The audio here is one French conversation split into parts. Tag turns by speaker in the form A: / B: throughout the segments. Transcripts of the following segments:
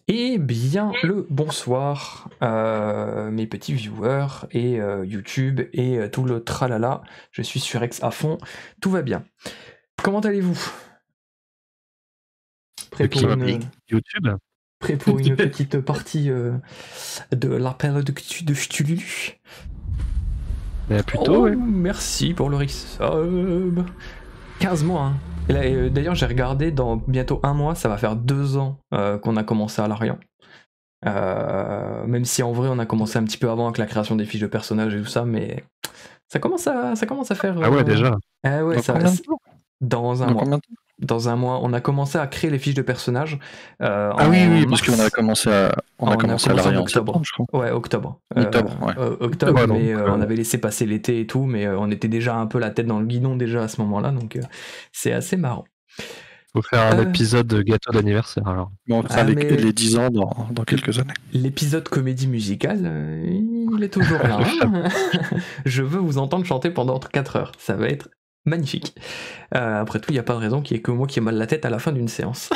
A: Et bien le bonsoir, mes petits viewers et YouTube et tout le tralala. Je suis sur X à fond, tout va bien. Comment allez-vous? Prêt pour
B: YouTube.
A: Prêt pour une petite partie de l'appel de Cthulhu?
B: Plutôt, ouais.
A: Merci pour le resub. 15 mois, hein. D'ailleurs, j'ai regardé, dans bientôt un mois, ça va faire 2 ans qu'on a commencé à Larian. Même si en vrai on a commencé un petit peu avant avec la création des fiches de personnages et tout ça, mais ça commence à faire.
B: Ah ouais, déjà.
A: Ah ouais,
C: Dans combien de temps?
A: Dans un mois. Dans un mois, on a commencé à créer les fiches de personnages.
C: Oui, parce qu'on a commencé à Larian en octobre, je crois.
A: Ouais, octobre.
C: Octobre,
A: ouais, mais on avait laissé passer l'été et tout, mais on était déjà un peu la tête dans le guidon déjà à ce moment-là, donc c'est assez marrant.
B: Faut faire un épisode gâteau d'anniversaire alors.
C: On fera les 10 ans dans quelques années.
A: L'épisode comédie musicale, il est toujours là. Hein. Je veux vous entendre chanter pendant 4 heures. Ça va être magnifique. Après tout, il n'y a pas de raison qu'il y ait que moi qui ai mal la tête à la fin d'une séance.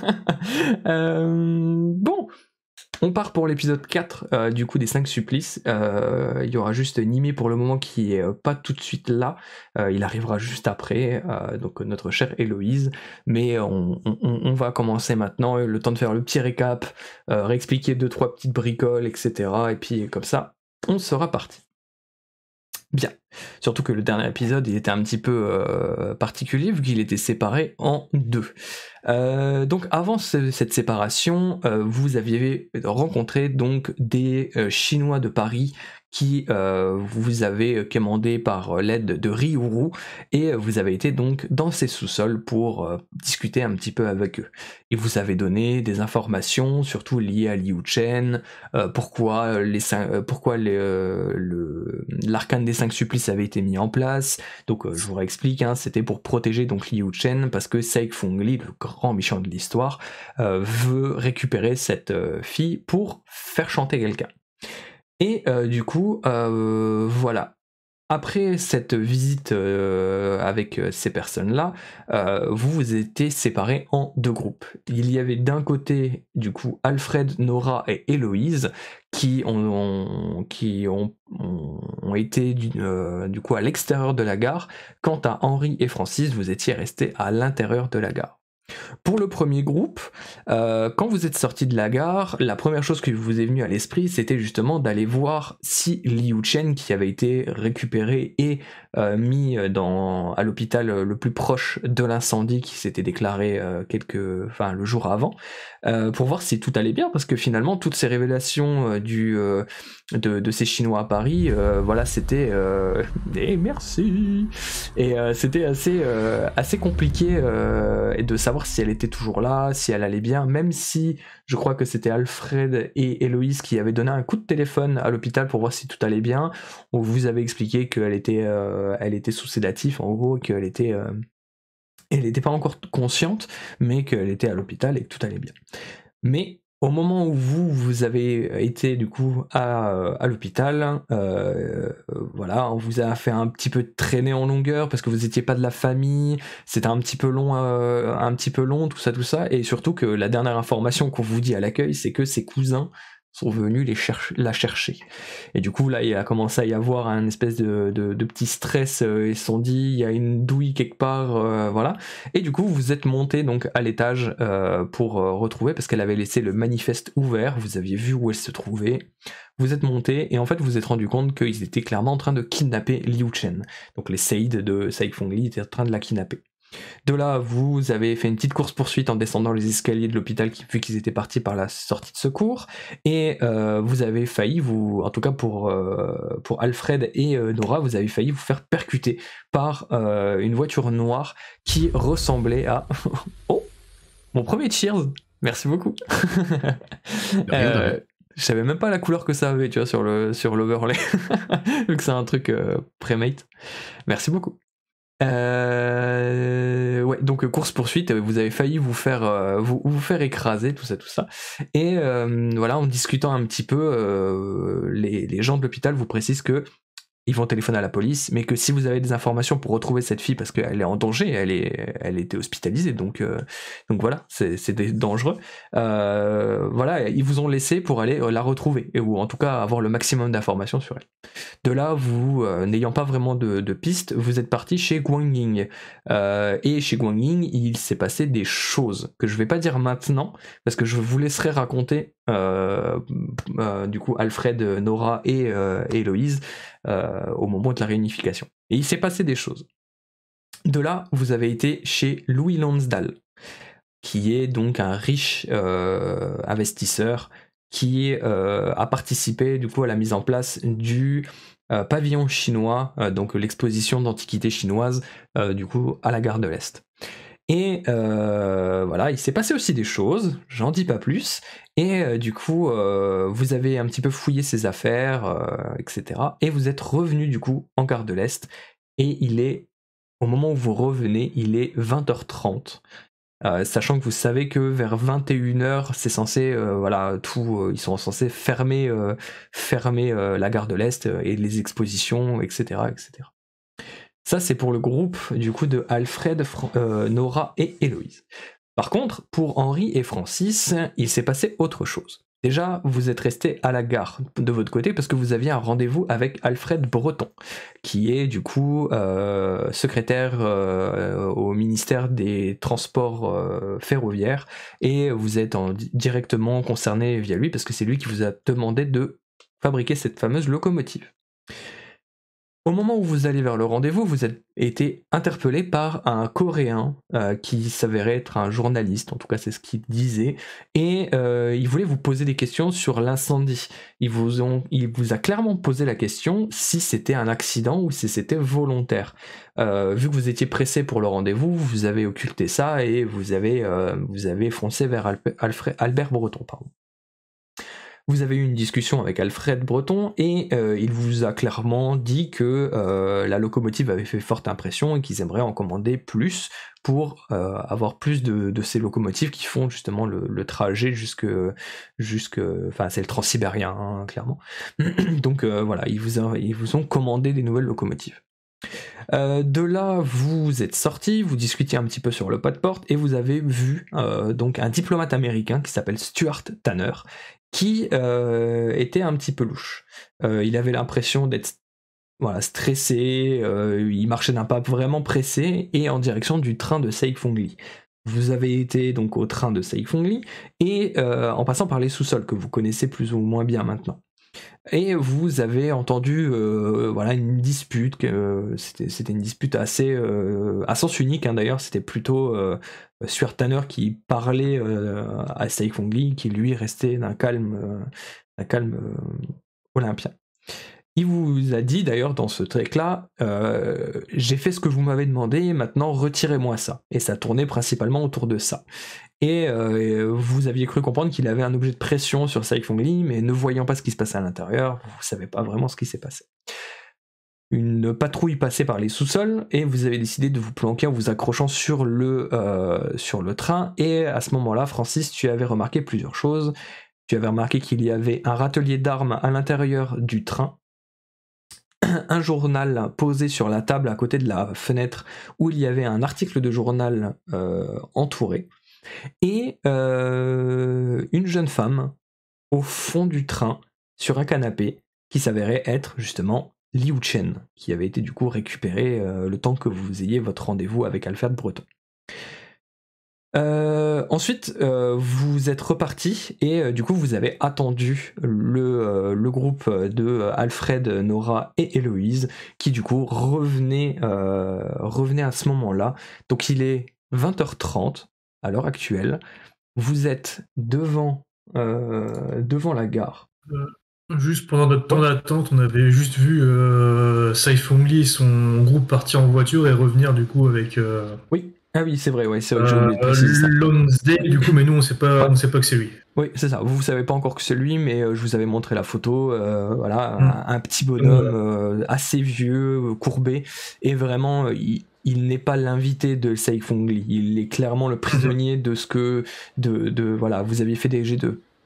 A: Bon, on part pour l'épisode 4 du coup des 5 supplices. Il y aura juste Nimé pour le moment qui est pas tout de suite là. Il arrivera juste après, donc notre chère Héloïse. Mais on va commencer maintenant, le temps de faire le petit récap, réexpliquer 2-3 petites bricoles, etc. Et puis comme ça, on sera parti. Bien. Surtout que le dernier épisode, il était un petit peu particulier vu qu'il était séparé en 2. Donc avant cette séparation, vous aviez rencontré donc des Chinois de Paris qui vous avez commandé par l'aide de Ryuru et vous avez été donc dans ces sous-sols pour discuter un petit peu avec eux. Et vous avez donné des informations surtout liées à Liu Chen, pourquoi l'arcane des 5 supplices avait été mis en place. Donc je vous réexplique, hein, c'était pour protéger donc Liu Chen parce que Saïk Fengli, le grand méchant de l'histoire, veut récupérer cette fille pour faire chanter quelqu'un. Et du coup, voilà. Après cette visite avec ces personnes-là, vous vous étiez séparés en 2 groupes. Il y avait d'un côté, du coup, Alfred, Nora et Héloïse qui ont été du coup à l'extérieur de la gare. Quant à Henri et Francis, vous étiez restés à l'intérieur de la gare. Pour le premier groupe, quand vous êtes sorti de la gare, la première chose qui vous est venue à l'esprit, c'était justement d'aller voir si Liu Chen, qui avait été récupéré et mis à l'hôpital le plus proche de l'incendie qui s'était déclaré le jour avant, pour voir si tout allait bien, parce que finalement toutes ces révélations de ces Chinois à Paris, voilà, c'était merci, et c'était assez compliqué de savoir si elle était toujours là, si elle allait bien, même si je crois que c'était Alfred et Héloïse qui avaient donné un coup de téléphone à l'hôpital pour voir si tout allait bien. On vous avait expliqué qu'elle était sous sédatif, en gros, qu'elle était elle n'était pas encore consciente, mais qu'elle était à l'hôpital et que tout allait bien. Mais au moment où vous avez été du coup à l'hôpital, voilà, on vous a fait un petit peu traîner en longueur parce que vous étiez pas de la famille, c'était un petit peu long, tout ça, et surtout que la dernière information qu'on vous dit à l'accueil, c'est que ses cousins sont venus la chercher. Et du coup là il a commencé à y avoir un espèce de petit stress, ils se sont dit il y a une douille quelque part, voilà. Et du coup vous êtes monté donc à l'étage pour retrouver, parce qu'elle avait laissé le manifeste ouvert, vous aviez vu où elle se trouvait, vous êtes monté et en fait vous vous êtes rendu compte qu'ils étaient clairement en train de kidnapper Liu Chen. Donc les Saïd de Saïk Fengli étaient en train de la kidnapper. De là, vous avez fait une petite course-poursuite en descendant les escaliers de l'hôpital vu qu'ils étaient partis par la sortie de secours, et vous avez failli, en tout cas pour Alfred et Nora, vous avez failli vous faire percuter par une voiture noire qui ressemblait à... Oh, mon premier cheers, merci beaucoup. Je savais même pas la couleur que ça avait, tu vois, sur l'overlay, vu que c'est un truc pré-mate. Merci beaucoup. Ouais, donc course poursuite, vous avez failli vous faire écraser, tout ça, et voilà, en discutant un petit peu, les gens de l'hôpital vous précisent que ils vont téléphoner à la police, mais que si vous avez des informations pour retrouver cette fille parce qu'elle est en danger, elle était hospitalisée, donc voilà, c'est dangereux. Voilà, ils vous ont laissé pour aller la retrouver, ou en tout cas avoir le maximum d'informations sur elle. De là, vous n'ayant pas vraiment de pistes, vous êtes parti chez Guanyin. Et chez Guanyin, il s'est passé des choses que je vais pas dire maintenant, parce que je vous laisserai raconter du coup Alfred, Nora et Héloïse au moment de la réunification. Et il s'est passé des choses. De là, vous avez été chez Louis Lonsdale, qui est donc un riche investisseur qui a participé du coup à la mise en place du pavillon chinois, donc l'exposition d'antiquités chinoises du coup à la gare de l'Est. Et voilà, il s'est passé aussi des choses, j'en dis pas plus, et du coup vous avez un petit peu fouillé ses affaires, etc. Et vous êtes revenu du coup en gare de l'Est, et il est, au moment où vous revenez, il est 20h30. Sachant que vous savez que vers 21h, c'est censé, voilà, ils sont censés fermer la gare de l'Est et les expositions, etc., etc. Ça, c'est pour le groupe du coup de Alfred, Nora et Héloïse. Par contre, pour Henri et Francis, il s'est passé autre chose. Déjà, vous êtes resté à la gare de votre côté parce que vous aviez un rendez-vous avec Alfred Breton, qui est du coup secrétaire au ministère des Transports ferroviaires, et vous êtes directement concerné via lui parce que c'est lui qui vous a demandé de fabriquer cette fameuse locomotive. Au moment où vous allez vers le rendez-vous, vous avez été interpellé par un Coréen qui s'avérait être un journaliste, en tout cas c'est ce qu'il disait, et il voulait vous poser des questions sur l'incendie. Il vous a clairement posé la question si c'était un accident ou si c'était volontaire. Vu que vous étiez pressé pour le rendez-vous, vous avez occulté ça et vous avez foncé vers Albert Breton. Pardon. Vous avez eu une discussion avec Alfred Breton et il vous a clairement dit que la locomotive avait fait forte impression et qu'ils aimeraient en commander plus pour avoir plus de ces locomotives qui font justement le trajet enfin c'est le transsibérien, hein, clairement. Donc voilà, ils vous ont commandé des nouvelles locomotives. De là, vous êtes sortis, vous discutiez un petit peu sur le pas de porte et vous avez vu donc un diplomate américain qui s'appelle Stuart Tanner, qui était un petit peu louche. Il avait l'impression d'être stressé, il marchait d'un pas vraiment pressé et en direction du train de Saifongli. Vous avez été donc au train de Saifongli et en passant par les sous-sols que vous connaissez plus ou moins bien maintenant. Et vous avez entendu une dispute, c'était une dispute assez à sens unique, hein, d'ailleurs, c'était plutôt Stuart Tanner qui parlait à Saifongli, qui lui restait d'un calme olympien. Il vous a dit d'ailleurs dans ce truc-là, j'ai fait ce que vous m'avez demandé, maintenant retirez-moi ça. Et ça tournait principalement autour de ça. Et vous aviez cru comprendre qu'il avait un objet de pression sur Saifongli, mais ne voyant pas ce qui se passait à l'intérieur, vous ne savez pas vraiment ce qui s'est passé. Une patrouille passait par les sous-sols et vous avez décidé de vous planquer en vous accrochant sur le train. Et à ce moment-là, Francis, tu avais remarqué plusieurs choses. Tu avais remarqué qu'il y avait un râtelier d'armes à l'intérieur du train, un journal posé sur la table à côté de la fenêtre où il y avait un article de journal entouré, et une jeune femme au fond du train sur un canapé qui s'avérait être justement Liu Chen, qui avait été du coup récupérée le temps que vous ayez votre rendez-vous avec Alfred Breton. Ensuite, vous êtes reparti et du coup vous avez attendu le groupe de Alfred, Nora et Héloïse qui du coup revenait à ce moment-là. Donc il est 20h30 à l'heure actuelle. Vous êtes devant la gare.
D: Juste pendant notre temps d'attente, on avait juste vu Saifongli et son groupe partir en voiture et revenir du coup avec.
A: Oui. Ah oui, c'est vrai, c'est vrai que j'ai oublié de préciser ça.
D: Lonsdale, du coup, mais nous on sait pas que c'est lui.
A: Oui, c'est ça. Vous savez pas encore que c'est lui, mais je vous avais montré la photo. Un petit bonhomme assez vieux, courbé, et vraiment, il n'est pas l'invité de Saifongli. Il est clairement le prisonnier de ce que, voilà, vous aviez fait des jets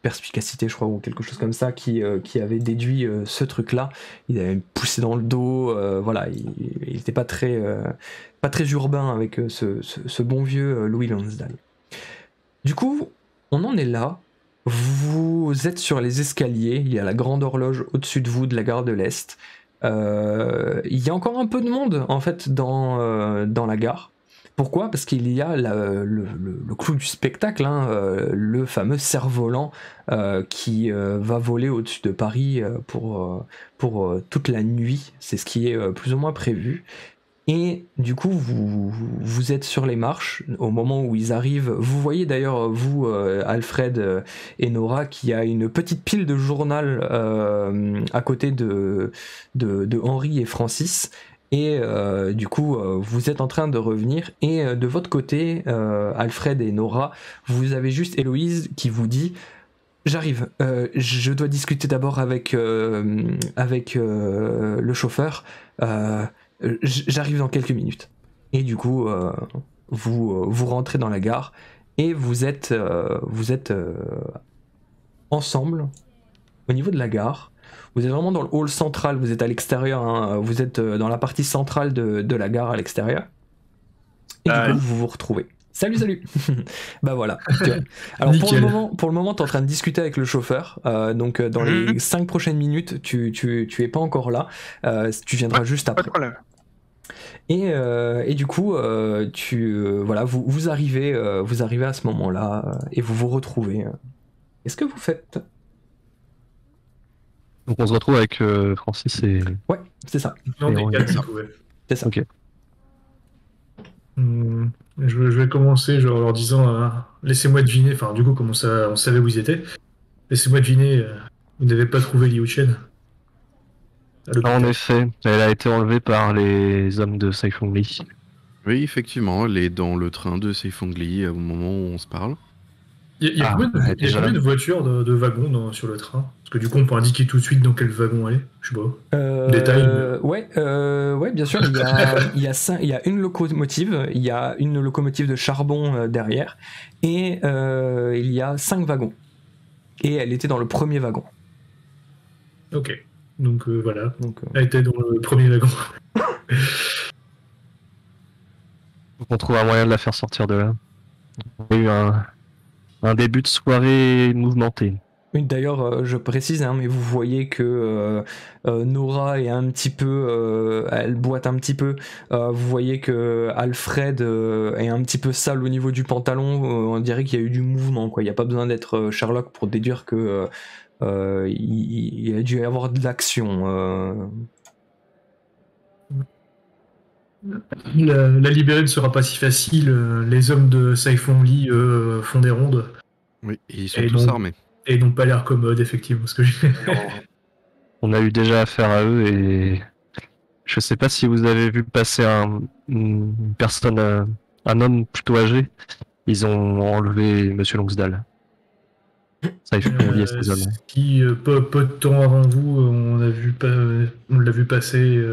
A: perspicacité, je crois, ou quelque chose comme ça, qui avait déduit ce truc-là. Il avait poussé dans le dos, voilà, il n'était pas très urbain avec ce bon vieux Louis Lonsdale. Du coup, on en est là. Vous êtes sur les escaliers, il y a la grande horloge au-dessus de vous de la gare de l'Est. Il y a encore un peu de monde en fait dans la gare. Pourquoi ? Parce qu'il y a le clou du spectacle, hein, le fameux cerf-volant qui va voler au-dessus de Paris pour toute la nuit. C'est ce qui est plus ou moins prévu. Et du coup, vous êtes sur les marches au moment où ils arrivent. Vous voyez d'ailleurs, vous, Alfred et Nora, qu'il y a une petite pile de journal à côté de Henri et Francis. Et du coup, vous êtes en train de revenir. Et de votre côté, Alfred et Nora, vous avez juste Héloïse qui vous dit... J'arrive, je dois discuter d'abord avec le chauffeur. J'arrive dans quelques minutes. Et du coup, vous rentrez dans la gare et vous êtes ensemble au niveau de la gare. Vous êtes vraiment dans le hall central, vous êtes à l'extérieur, hein, vous êtes dans la partie centrale de la gare à l'extérieur. Et du coup, vous vous retrouvez. Salut. Bah voilà. Alors pour le moment, t'es en train de discuter avec le chauffeur. Donc dans les 5 prochaines minutes, tu es pas encore là. Tu viendras juste après. Et du coup, voilà, vous arrivez à ce moment-là et vous vous retrouvez. Qu'est-ce que vous faites ?
B: Donc on se retrouve avec Francis et...
A: Ouais, c'est ça. C'est ça.
B: Ok.
D: Je vais commencer genre, en leur disant laissez-moi deviner, enfin du coup comme on savait où ils étaient, laissez-moi deviner, vous n'avez pas trouvé Liu Chen
B: En effet, elle a été enlevée par les hommes de Saifeng Li.
E: Oui, effectivement, elle est dans le train de Saifeng Li au moment où on se parle.
D: Il y a combien de voitures, de wagons sur le train ? Parce que du coup on peut indiquer tout de suite dans quel wagon aller, je sais pas. Détail.
A: Ouais, bien sûr, il y a une locomotive, il y a une locomotive de charbon derrière, et il y a 5 wagons. Et elle était dans le premier wagon.
D: Ok, donc voilà, elle était dans le premier wagon.
B: On trouve un moyen de la faire sortir de là. Il y a eu un début de soirée mouvementé.
A: Oui, d'ailleurs, je précise, hein, mais vous voyez que Nora est un petit peu, elle boite un petit peu. Vous voyez que Alfred est un petit peu sale au niveau du pantalon. On dirait qu'il y a eu du mouvement, quoi. Il n'y a pas besoin d'être Sherlock pour déduire que il a dû y avoir de l'action.
D: La libérer ne sera pas si facile. Les hommes de Saifeng Li font des rondes.
E: Oui, et ils sont tous armés.
D: Et ils n'ont pas l'air commodes, effectivement.
B: On a eu déjà affaire à eux et je sais pas si vous avez vu passer une personne, un homme plutôt âgé. Ils ont enlevé Monsieur Lonsdale. Ça, il faut oublier ces hommes.
D: Qui, peu de temps avant vous, on l'a vu passer.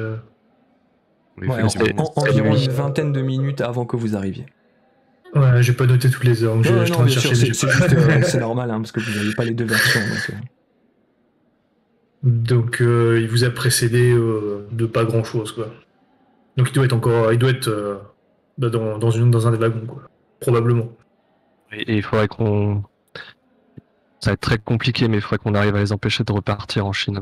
A: Environ une vingtaine de minutes avant que vous arriviez.
D: Ouais, j'ai pas noté toutes les heures.
A: C'est normal, hein, parce que vous n'avez pas les deux versions.
D: Donc il vous a précédé de pas grand chose, quoi. Donc il doit être dans un des wagons, quoi. Probablement.
B: Et il faudrait qu'on... Ça va être très compliqué, mais il faudrait qu'on arrive à les empêcher de repartir en Chine.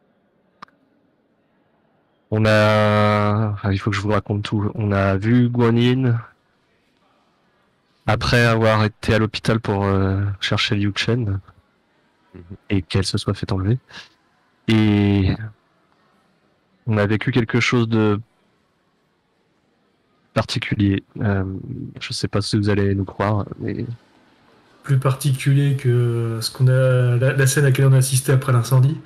B: Il faut que je vous raconte tout. On a vu Guanyin après avoir été à l'hôpital pour chercher Liu Chen et qu'elle se soit fait enlever. Et on a vécu quelque chose de particulier. Je sais pas si vous allez nous croire, mais...
D: Plus particulier que la scène à laquelle on a assisté après l'incendie.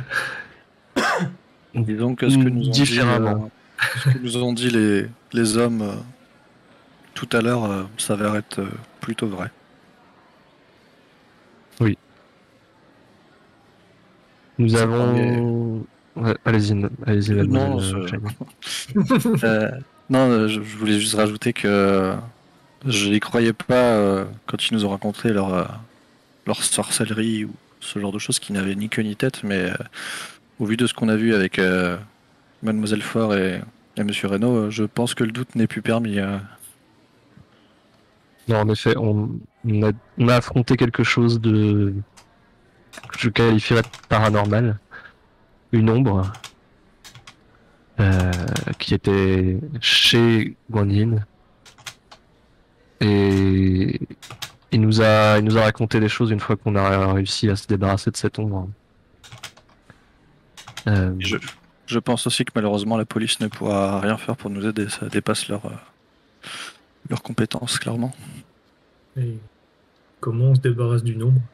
C: Disons que ce que nous ont dit les hommes tout à l'heure s'avère être plutôt vrai.
B: Oui. Nous avons... Ouais, allez-y.
C: Non, non, je voulais juste rajouter que je n'y croyais pas quand ils nous ont raconté leur leur sorcellerie ou ce genre de choses qui n'avaient ni queue ni tête, mais au vu de ce qu'on a vu avec Mademoiselle Faure et Monsieur Reynaud, je pense que le doute n'est plus permis.
B: Non, en effet, on a affronté quelque chose de que je qualifierais de paranormal, une ombre qui était chez Guan Yin et il nous a raconté des choses une fois qu'on a réussi à se débarrasser de cette ombre.
C: Je pense aussi que malheureusement la police ne pourra rien faire pour nous aider, ça dépasse leurs compétences, clairement.
D: Et comment on se débarrasse du nombre?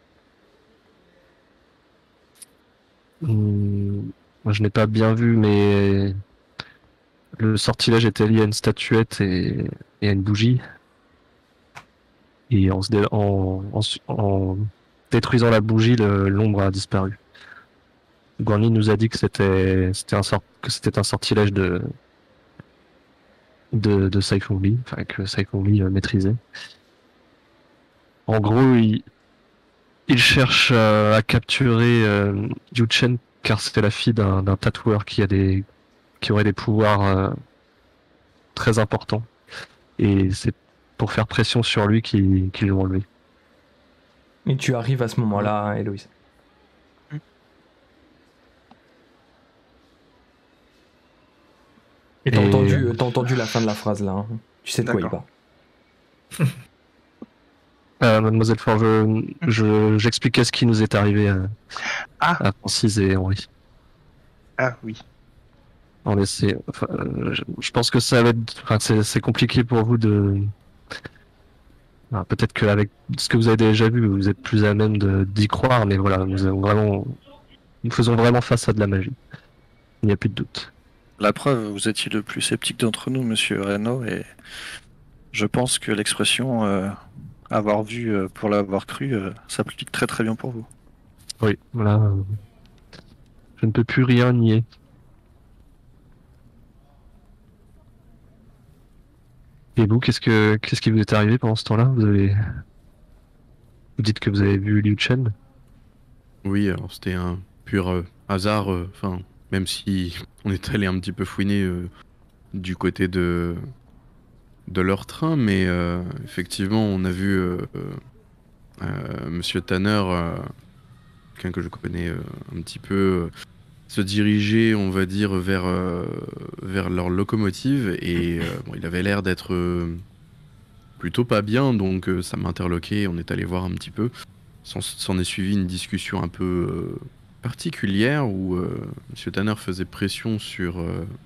B: Moi, je n'ai pas bien vu, mais le sortilège était lié à une statuette et à une bougie. Et en détruisant la bougie, l'ombre a disparu. Guan Yin nous a dit que c'était un sortilège de Sai Feng Li, enfin que Sai Feng Li maîtrisait. En gros, il cherche à capturer Yu Chen car c'était la fille d'un tatoueur qui aurait des pouvoirs très importants. Et c'est pour faire pression sur lui qu'ils l'ont enlevé.
A: Et tu arrives à ce moment-là, Héloïse. Et t'as entendu la fin de la phrase là. Hein. Tu sais de quoi il parle.
B: Mademoiselle Faure, j'expliquais ce qui nous est arrivé à Francis et Henri.
F: Ah oui.
B: Je pense que ça va être, c'est compliqué pour vous de. Peut-être qu'avec ce que vous avez déjà vu, vous êtes plus à même d'y croire, mais voilà, nous faisons vraiment face à de la magie. Il n'y a plus de doute.
C: La preuve, vous étiez le plus sceptique d'entre nous, Monsieur Reynaud, et je pense que l'expression avoir vu pour l'avoir cru s'applique très très bien pour vous.
B: Oui, voilà. Je ne peux plus rien nier. Et vous, qu'est-ce qui vous est arrivé pendant ce temps-là? Vous dites que vous avez vu Liu Chen?
E: Oui, alors c'était un pur hasard, même si on est allé un petit peu fouiner du côté de leur train, mais effectivement on a vu Monsieur Tanner, quelqu'un que je connais un petit peu, se diriger, on va dire, vers leur locomotive, et bon, il avait l'air d'être plutôt pas bien, donc ça m'a interloqué, on est allé voir un petit peu. S'en est suivi une discussion un peu particulière où Monsieur Tanner faisait pression sur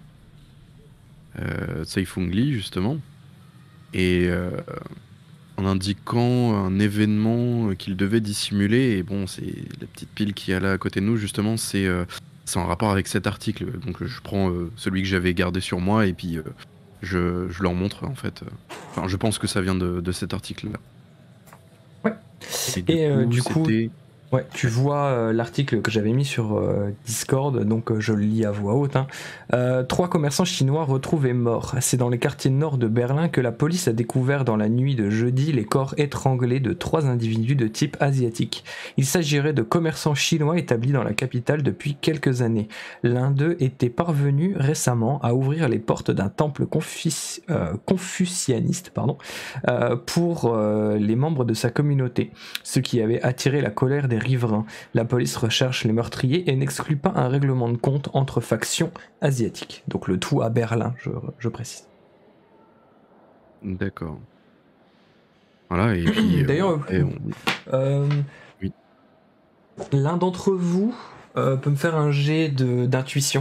E: Sai Feng Li, justement, et en indiquant un événement qu'il devait dissimuler. Et bon, c'est la petite pile qui est là à côté de nous, justement, c'est en rapport avec cet article. Donc je prends celui que j'avais gardé sur moi et puis je leur montre, en fait. Enfin, je pense que ça vient de cet article-là.
A: Ouais. Et du coup, ouais, tu vois l'article que j'avais mis sur Discord, donc je le lis à voix haute. 3 commerçants chinois retrouvés morts. C'est dans les quartiers nord de Berlin que la police a découvert dans la nuit de jeudi les corps étranglés de 3 individus de type asiatique. Il s'agirait de commerçants chinois établis dans la capitale depuis quelques années. L'un d'eux était parvenu récemment à ouvrir les portes d'un temple confucianiste pour les membres de sa communauté, ce qui avait attiré la colère des riverains. La police recherche les meurtriers et n'exclut pas un règlement de compte entre factions asiatiques. Donc le tout à Berlin, je précise.
E: D'accord. Voilà, et puis...
A: D'ailleurs,
E: oui.
A: L'un d'entre vous peut me faire un jet d'intuition.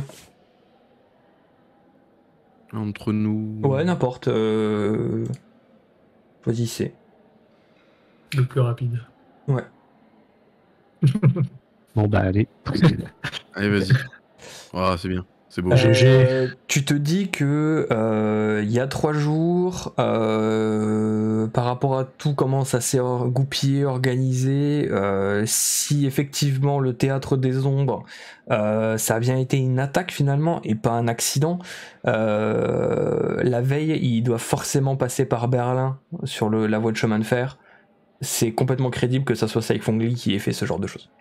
E: Entre nous...
A: Ouais, n'importe. Choisissez.
D: Le plus rapide.
A: Ouais.
B: Bon bah allez.
E: Allez, vas-y. Ah, c'est bien. C'est beau.
A: Tu te dis que il y a 3 jours, par rapport à tout comment ça s'est goupillé, organisé, si effectivement le théâtre des ombres, ça a bien été une attaque finalement et pas un accident, la veille il doit forcément passer par Berlin sur la voie de chemin de fer. c'est complètement crédible que ça soit Saifeng Li qui ait fait ce genre de choses.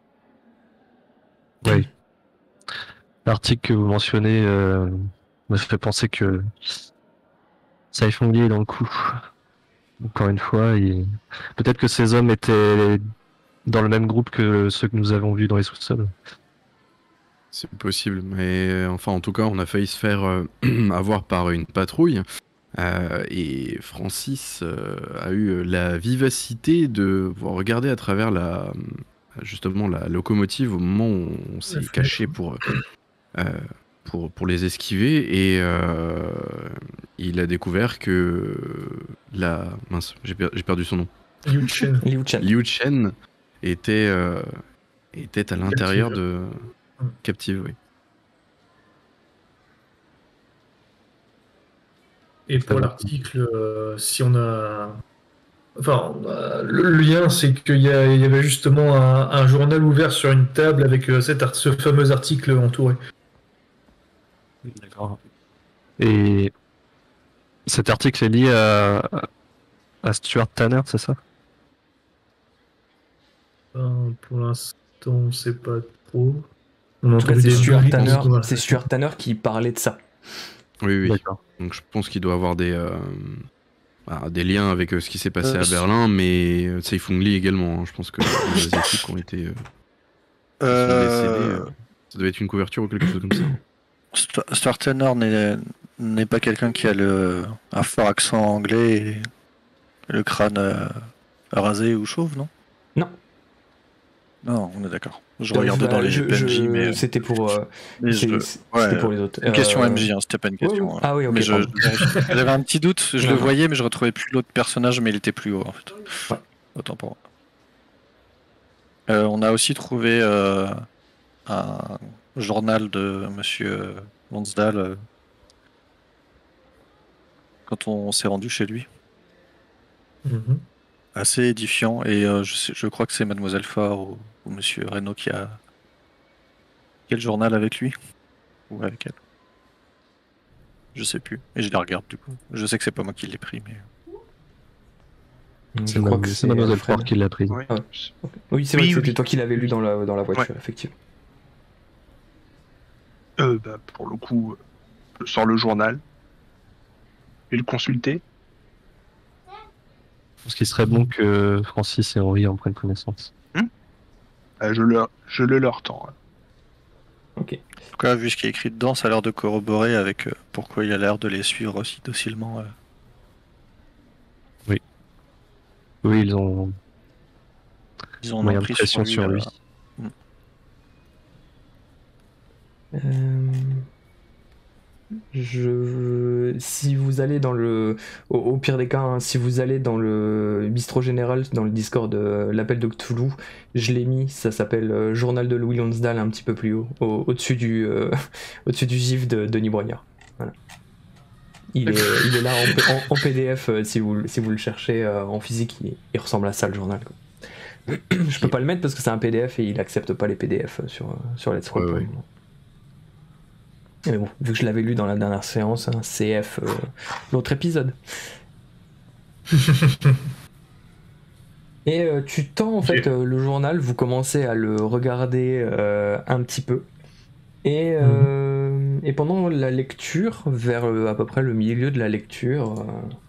B: Oui. L'article que vous mentionnez me fait penser que Saifeng Li est dans le coup. Encore une fois, peut-être que ces hommes étaient dans le même groupe que ceux que nous avons vus dans les sous-sols.
E: C'est possible, mais enfin en tout cas on a failli se faire avoir par une patrouille et Francis a eu la vivacité de regarder à travers justement la locomotive au moment où on s'est caché pour les esquiver et il a découvert que mince, j'ai perdu son nom.
D: Liu Chen.
E: Liu Chen était à l'intérieur de captive, oui.
D: Et pour l'article, si on a... Enfin, le lien, c'est qu'il y avait justement un journal ouvert sur une table avec ce fameux article entouré.
B: D'accord. Et cet article est lié à Stuart Tanner, c'est ça?
D: Pour l'instant, on ne sait pas trop.
A: En tout cas, c'est Stuart Tanner qui parlait de ça.
E: Oui.
B: D'accord.
E: Donc je pense qu'il doit avoir des liens avec ce qui s'est passé à Berlin, mais Saifeng Li également. Hein. Je pense que les Asiatiques ont été décédés. Ça devait être une couverture ou quelque chose comme ça.
C: Stuart Tanner n'est pas quelqu'un qui a un fort accent anglais et le crâne rasé ou chauve, non?
A: Non.
C: Non, on est d'accord. Je regardais dans les PNJ, mais...
A: C'était pour... c'était pour les autres.
C: Une question MJ, hein, c'était pas une question.
A: Ouais. Ah oui, ok.
C: Mais j'avais un petit doute, je le voyais, mais je retrouvais plus l'autre personnage, mais il était plus haut, en fait.
A: Ouais.
C: Autant pour moi. On a aussi trouvé un journal de Monsieur Lonsdale quand on s'est rendu chez lui.
D: Mhm.
C: Assez édifiant, et je crois que c'est Mademoiselle Faure ou Monsieur Reynaud qui a quel journal avec lui ou avec elle, je sais plus, et je les regarde du coup. Je sais que c'est pas moi qui l'ai pris, mais
A: je crois que c'est
B: Mademoiselle Faure qui l'a pris.
F: Ouais.
A: Oui, c'est vrai que c'était toi qui l'avais lu dans la voiture, effectivement.
F: Pour le coup, je sors le journal et le consulter.
B: Je pense qu'il serait bon que Francis et Henri en prennent connaissance.
F: Je le leur tends.
A: Ok.
C: en tout cas, vu ce qui est écrit dedans, ça a l'air de corroborer avec pourquoi il a l'air de les suivre aussi docilement.
B: Oui, ils ont moyen de pression sur lui.
A: Si vous allez dans au pire des cas, hein, si vous allez dans le bistrot général, dans le Discord de l'appel de Cthulhu, je l'ai mis, ça s'appelle Journal de Louis Lonsdale, un petit peu plus haut, au-dessus du gif de Denis Brognard. Voilà. Il est là en PDF, si vous le cherchez en physique, il ressemble à ça le journal, quoi. Je peux pas le mettre parce que c'est un PDF et il accepte pas les PDF sur Let's Roll.
E: Ouais.
A: Mais bon, vu que je l'avais lu dans la dernière séance, hein, CF, l'autre épisode. Et tu tends en fait le journal, vous commencez à le regarder un petit peu. Et pendant la lecture, vers à peu près le milieu de la lecture,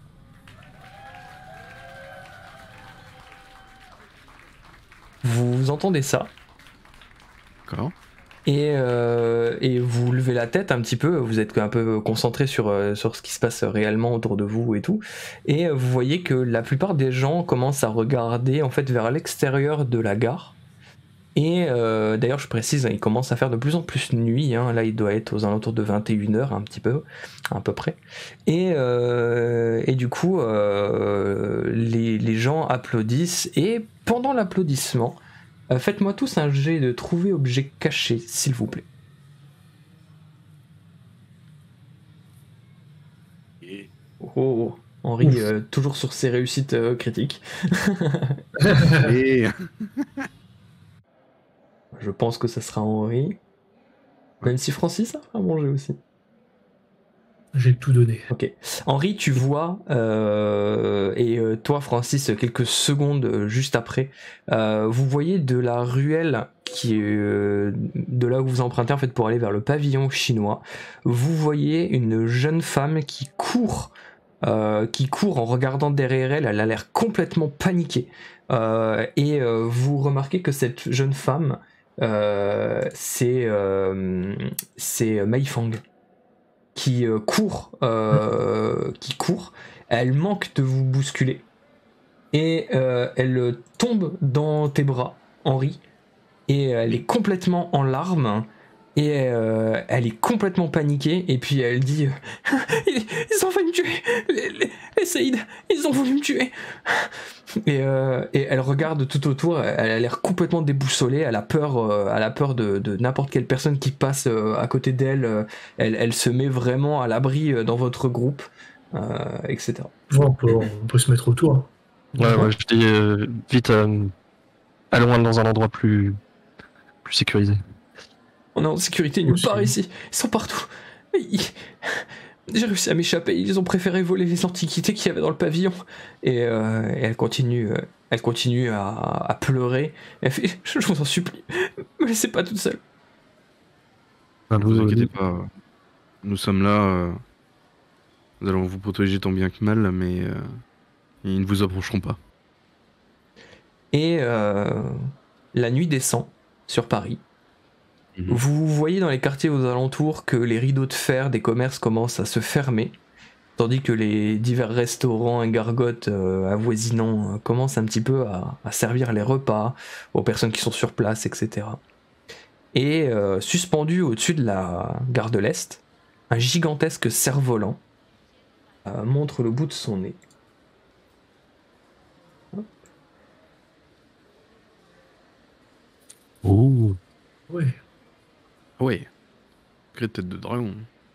A: vous entendez ça.
E: D'accord.
A: Et vous levez la tête un petit peu, vous êtes un peu concentré sur ce qui se passe réellement autour de vous et tout, et vous voyez que la plupart des gens commencent à regarder en fait vers l'extérieur de la gare. Et d'ailleurs je précise, il commence à faire de plus en plus nuit, hein. Là il doit être aux alentours de 21h un petit peu, à peu près. Et du coup les gens applaudissent, et pendant l'applaudissement, faites-moi tous un jet de trouver objet caché, s'il vous plaît. Oh, Henri, toujours sur ses réussites critiques.
E: Et...
A: Je pense que ça sera Henri. Même si Francis a fait un bon jet aussi.
D: J'ai tout donné.
A: Ok. Henri, tu vois, et toi, Francis, quelques secondes juste après, vous voyez de la ruelle qui est de là où vous empruntez en fait pour aller vers le pavillon chinois. Vous voyez une jeune femme qui court en regardant derrière elle. Elle a l'air complètement paniquée. Et vous remarquez que cette jeune femme, c'est Mei Fang. Qui court, elle manque de vous bousculer et elle tombe dans tes bras, Henri, et elle est complètement en larmes et elle est complètement paniquée et puis elle dit ils ont voulu me tuer, les Saïd, ils ont voulu me tuer. Et elle regarde tout autour, elle a l'air complètement déboussolée, elle a peur de n'importe quelle personne qui passe à côté d'elle, elle se met vraiment à l'abri dans votre groupe, etc.
D: Ouais, on peut se mettre autour.
B: Ouais, je dis vite, allons dans un endroit plus sécurisé.
A: On est en sécurité nulle part ici, ils sont partout. J'ai réussi à m'échapper, ils ont préféré voler les antiquités qu'il y avait dans le pavillon. Et elle continue à pleurer. Elle fait, je vous en supplie, me laissez pas toute seule.
E: Ne vous inquiétez pas, nous sommes là, nous allons vous protéger tant bien que mal, mais ils ne vous approcheront pas.
A: Et la nuit descend sur Paris. Vous voyez dans les quartiers aux alentours que les rideaux de fer des commerces commencent à se fermer, tandis que les divers restaurants et gargotes avoisinants commencent un petit peu à servir les repas aux personnes qui sont sur place, etc. Et suspendu au-dessus de la gare de l'Est, un gigantesque cerf-volant montre le bout de son nez.
B: Oh.
D: Ouais.
E: Ouais. Gré tête de dragon.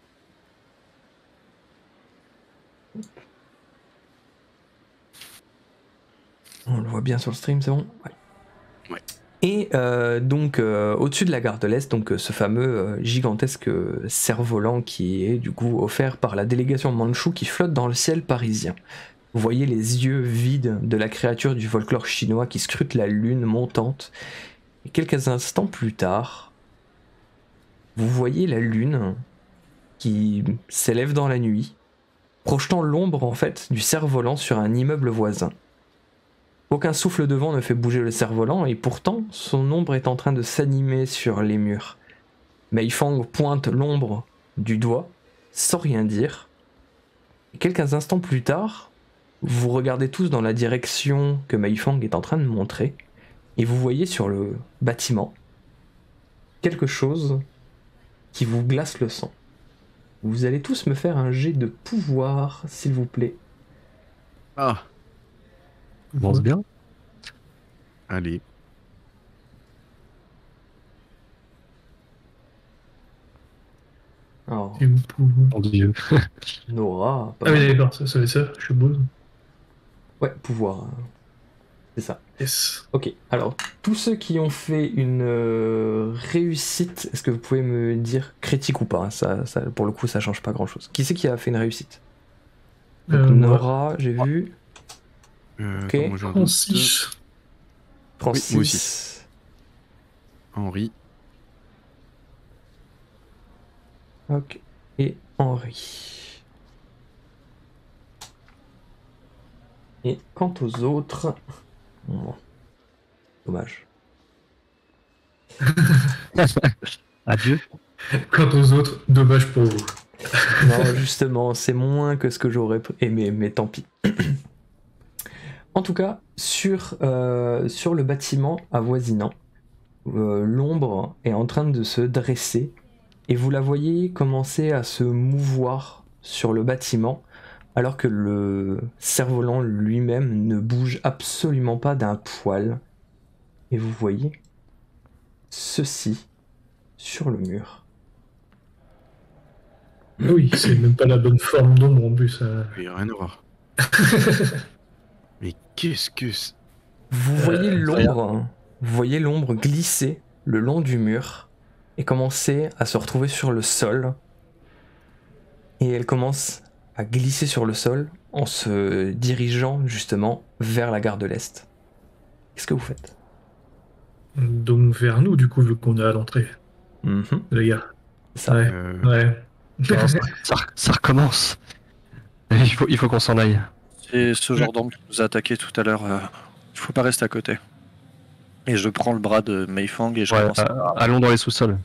A: On le voit bien sur le stream, c'est bon ?
E: Ouais.
A: Et donc au-dessus de la gare de l'Est, donc ce fameux gigantesque cerf-volant qui est du coup offert par la délégation mandchoue qui flotte dans le ciel parisien. Vous voyez les yeux vides de la créature du folklore chinois qui scrute la lune montante. Et quelques instants plus tard, vous voyez la lune qui s'élève dans la nuit, projetant l'ombre en fait du cerf-volant sur un immeuble voisin. Aucun souffle de vent ne fait bouger le cerf-volant et pourtant son ombre est en train de s'animer sur les murs. Mei Fang pointe l'ombre du doigt, sans rien dire. Et quelques instants plus tard, vous regardez tous dans la direction que Mei Fang est en train de montrer et vous voyez sur le bâtiment quelque chose qui vous glace le sang. Vous allez tous me faire un jet de pouvoir, s'il vous plaît.
E: Ah,
B: On pense bien.
E: allez.
A: Alors,
D: C'est mon pouvoir.
B: Mon Dieu.
A: Nora.
D: Ah oui, d'accord, ça va ça, je suis beau.
A: Ouais, pouvoir. C'est ça.
D: Yes.
A: Ok, alors, tous ceux qui ont fait une réussite, est-ce que vous pouvez me dire critique ou pas, hein, ça, pour le coup, ça change pas grand-chose. Qui c'est qui a fait une réussite? Donc, Nora, j'ai vu. Ok.
E: Attends, moi, j'ai un doute.
D: Francis.
A: Francis.
E: Oui, moi aussi. Henri.
A: Ok. Et Henri. Et quant aux autres... Bon. Dommage.
B: Adieu.
D: Quant aux autres, dommage pour vous.
A: Non, justement, c'est moins que ce que j'aurais aimé, mais tant pis. En tout cas, sur le bâtiment avoisinant, l'ombre est en train de se dresser et vous la voyez commencer à se mouvoir sur le bâtiment alors que le cerf-volant lui-même ne bouge absolument pas d'un poil. Et vous voyez ceci sur le mur.
D: Oui, c'est même pas la bonne forme d'ombre en plus.
E: Il n'y a rien à voir. Mais qu'est-ce que c'est?
A: Vous voyez l'ombre glisser le long du mur et commencer à se retrouver sur le sol. et elle commence à glisser sur le sol en se dirigeant justement vers la gare de l'Est. Qu'est-ce que vous faites?
D: Donc vers nous, du coup, vu qu'on est à l'entrée,
A: Mhm,
D: les gars.
A: ça.
D: Ouais, ouais.
B: Non, ça recommence. Il faut qu'on s'en aille.
C: C'est ce genre d'homme qui nous a attaqué tout à l'heure. Il faut pas rester à côté. Et je prends le bras de Mei Fang et je
B: Ouais,
C: commence
B: allons dans les sous-sols.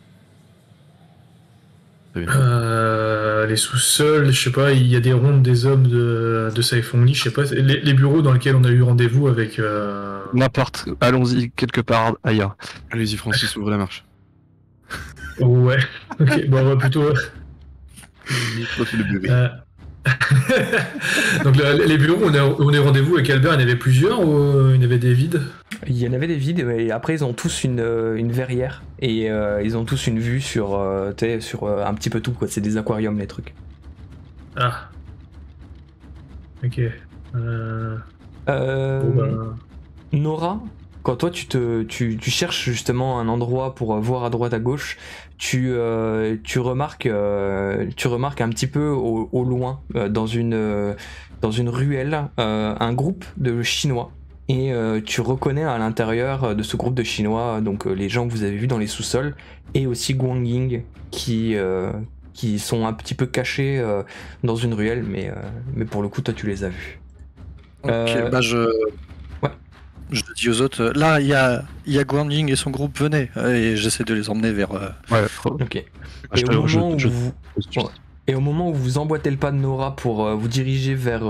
E: Très bien.
D: Les sous-sols, je sais pas, il y a des rondes des hommes de Saifong Li, je sais pas, les bureaux dans lesquels on a eu rendez-vous avec...
B: N'importe, allons-y quelque part ailleurs.
E: Allez-y, Francis, ouvre la marche.
D: Ouais, ok, bon, on va plutôt...
E: Toi, fais le bébé.
D: Donc les bureaux, on est rendez-vous avec Albert, il y en avait plusieurs ou il y en avait des vides?
A: Il y en avait des vides, et après ils ont tous une verrière, et ils ont tous une vue sur un petit peu tout, quoi. C'est des aquariums, les trucs.
D: Ah. Ok.
A: Euh,
D: Bon, ben...
A: Nora, quand toi tu cherches justement un endroit pour voir à droite à gauche, tu remarques un petit peu au loin, dans une ruelle, un groupe de Chinois. Et tu reconnais à l'intérieur de ce groupe de Chinois donc les gens que vous avez vus dans les sous-sols, et aussi Guangying qui sont un petit peu cachés dans une ruelle, mais pour le coup toi tu les as vus.
C: Ok, bah
A: Ouais.
C: Je dis aux autres, là il y a Guanjing et son groupe, venez. Et j'essaie de les emmener vers...
B: Ouais,
A: Ok. Et au moment où vous emboîtez le pas de Nora pour vous diriger vers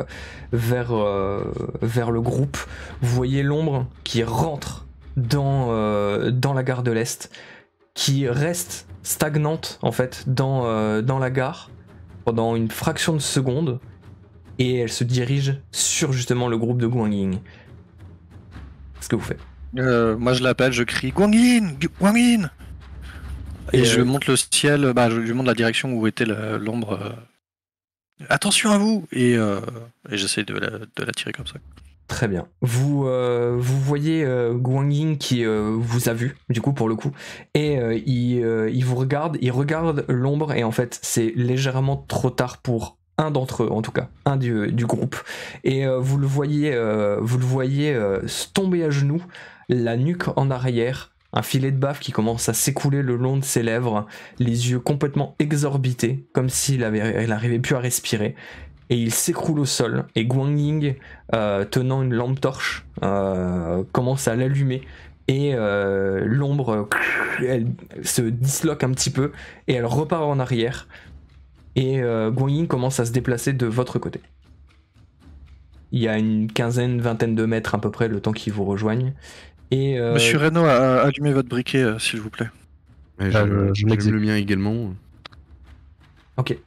A: le groupe, vous voyez l'ombre qui rentre dans la gare de l'Est, qui reste stagnante en fait dans la gare pendant une fraction de seconde, et elle se dirige sur justement le groupe de Guangying. Qu'est-ce que vous faites?
C: moi je l'appelle, je crie Guanyin, Guanyin. Et je lui montre le ciel, je lui montre la direction où était l'ombre. Attention à vous. Et j'essaie de la tirer comme ça.
A: Très bien. Vous voyez Guanyin qui vous a vu, du coup, pour le coup, et il vous regarde, il regarde l'ombre, et en fait, c'est légèrement trop tard pour un d'entre eux, en tout cas, un du groupe. Et vous le voyez tomber à genoux, la nuque en arrière, un filet de bave qui commence à s'écouler le long de ses lèvres, les yeux complètement exorbités, comme s'il n'arrivait plus à respirer. Et il s'écroule au sol, et Guangying, tenant une lampe torche, commence à l'allumer, et l'ombre elle se disloque un petit peu, et elle repart en arrière, et Guangying commence à se déplacer de votre côté. Il y a une vingtaine de mètres à peu près, le temps qu'il vous rejoigne. Et
C: Monsieur Reno, allumez votre briquet, s'il vous plaît.
E: Ouais,
B: je
E: j'allume le mien également.
A: Ok.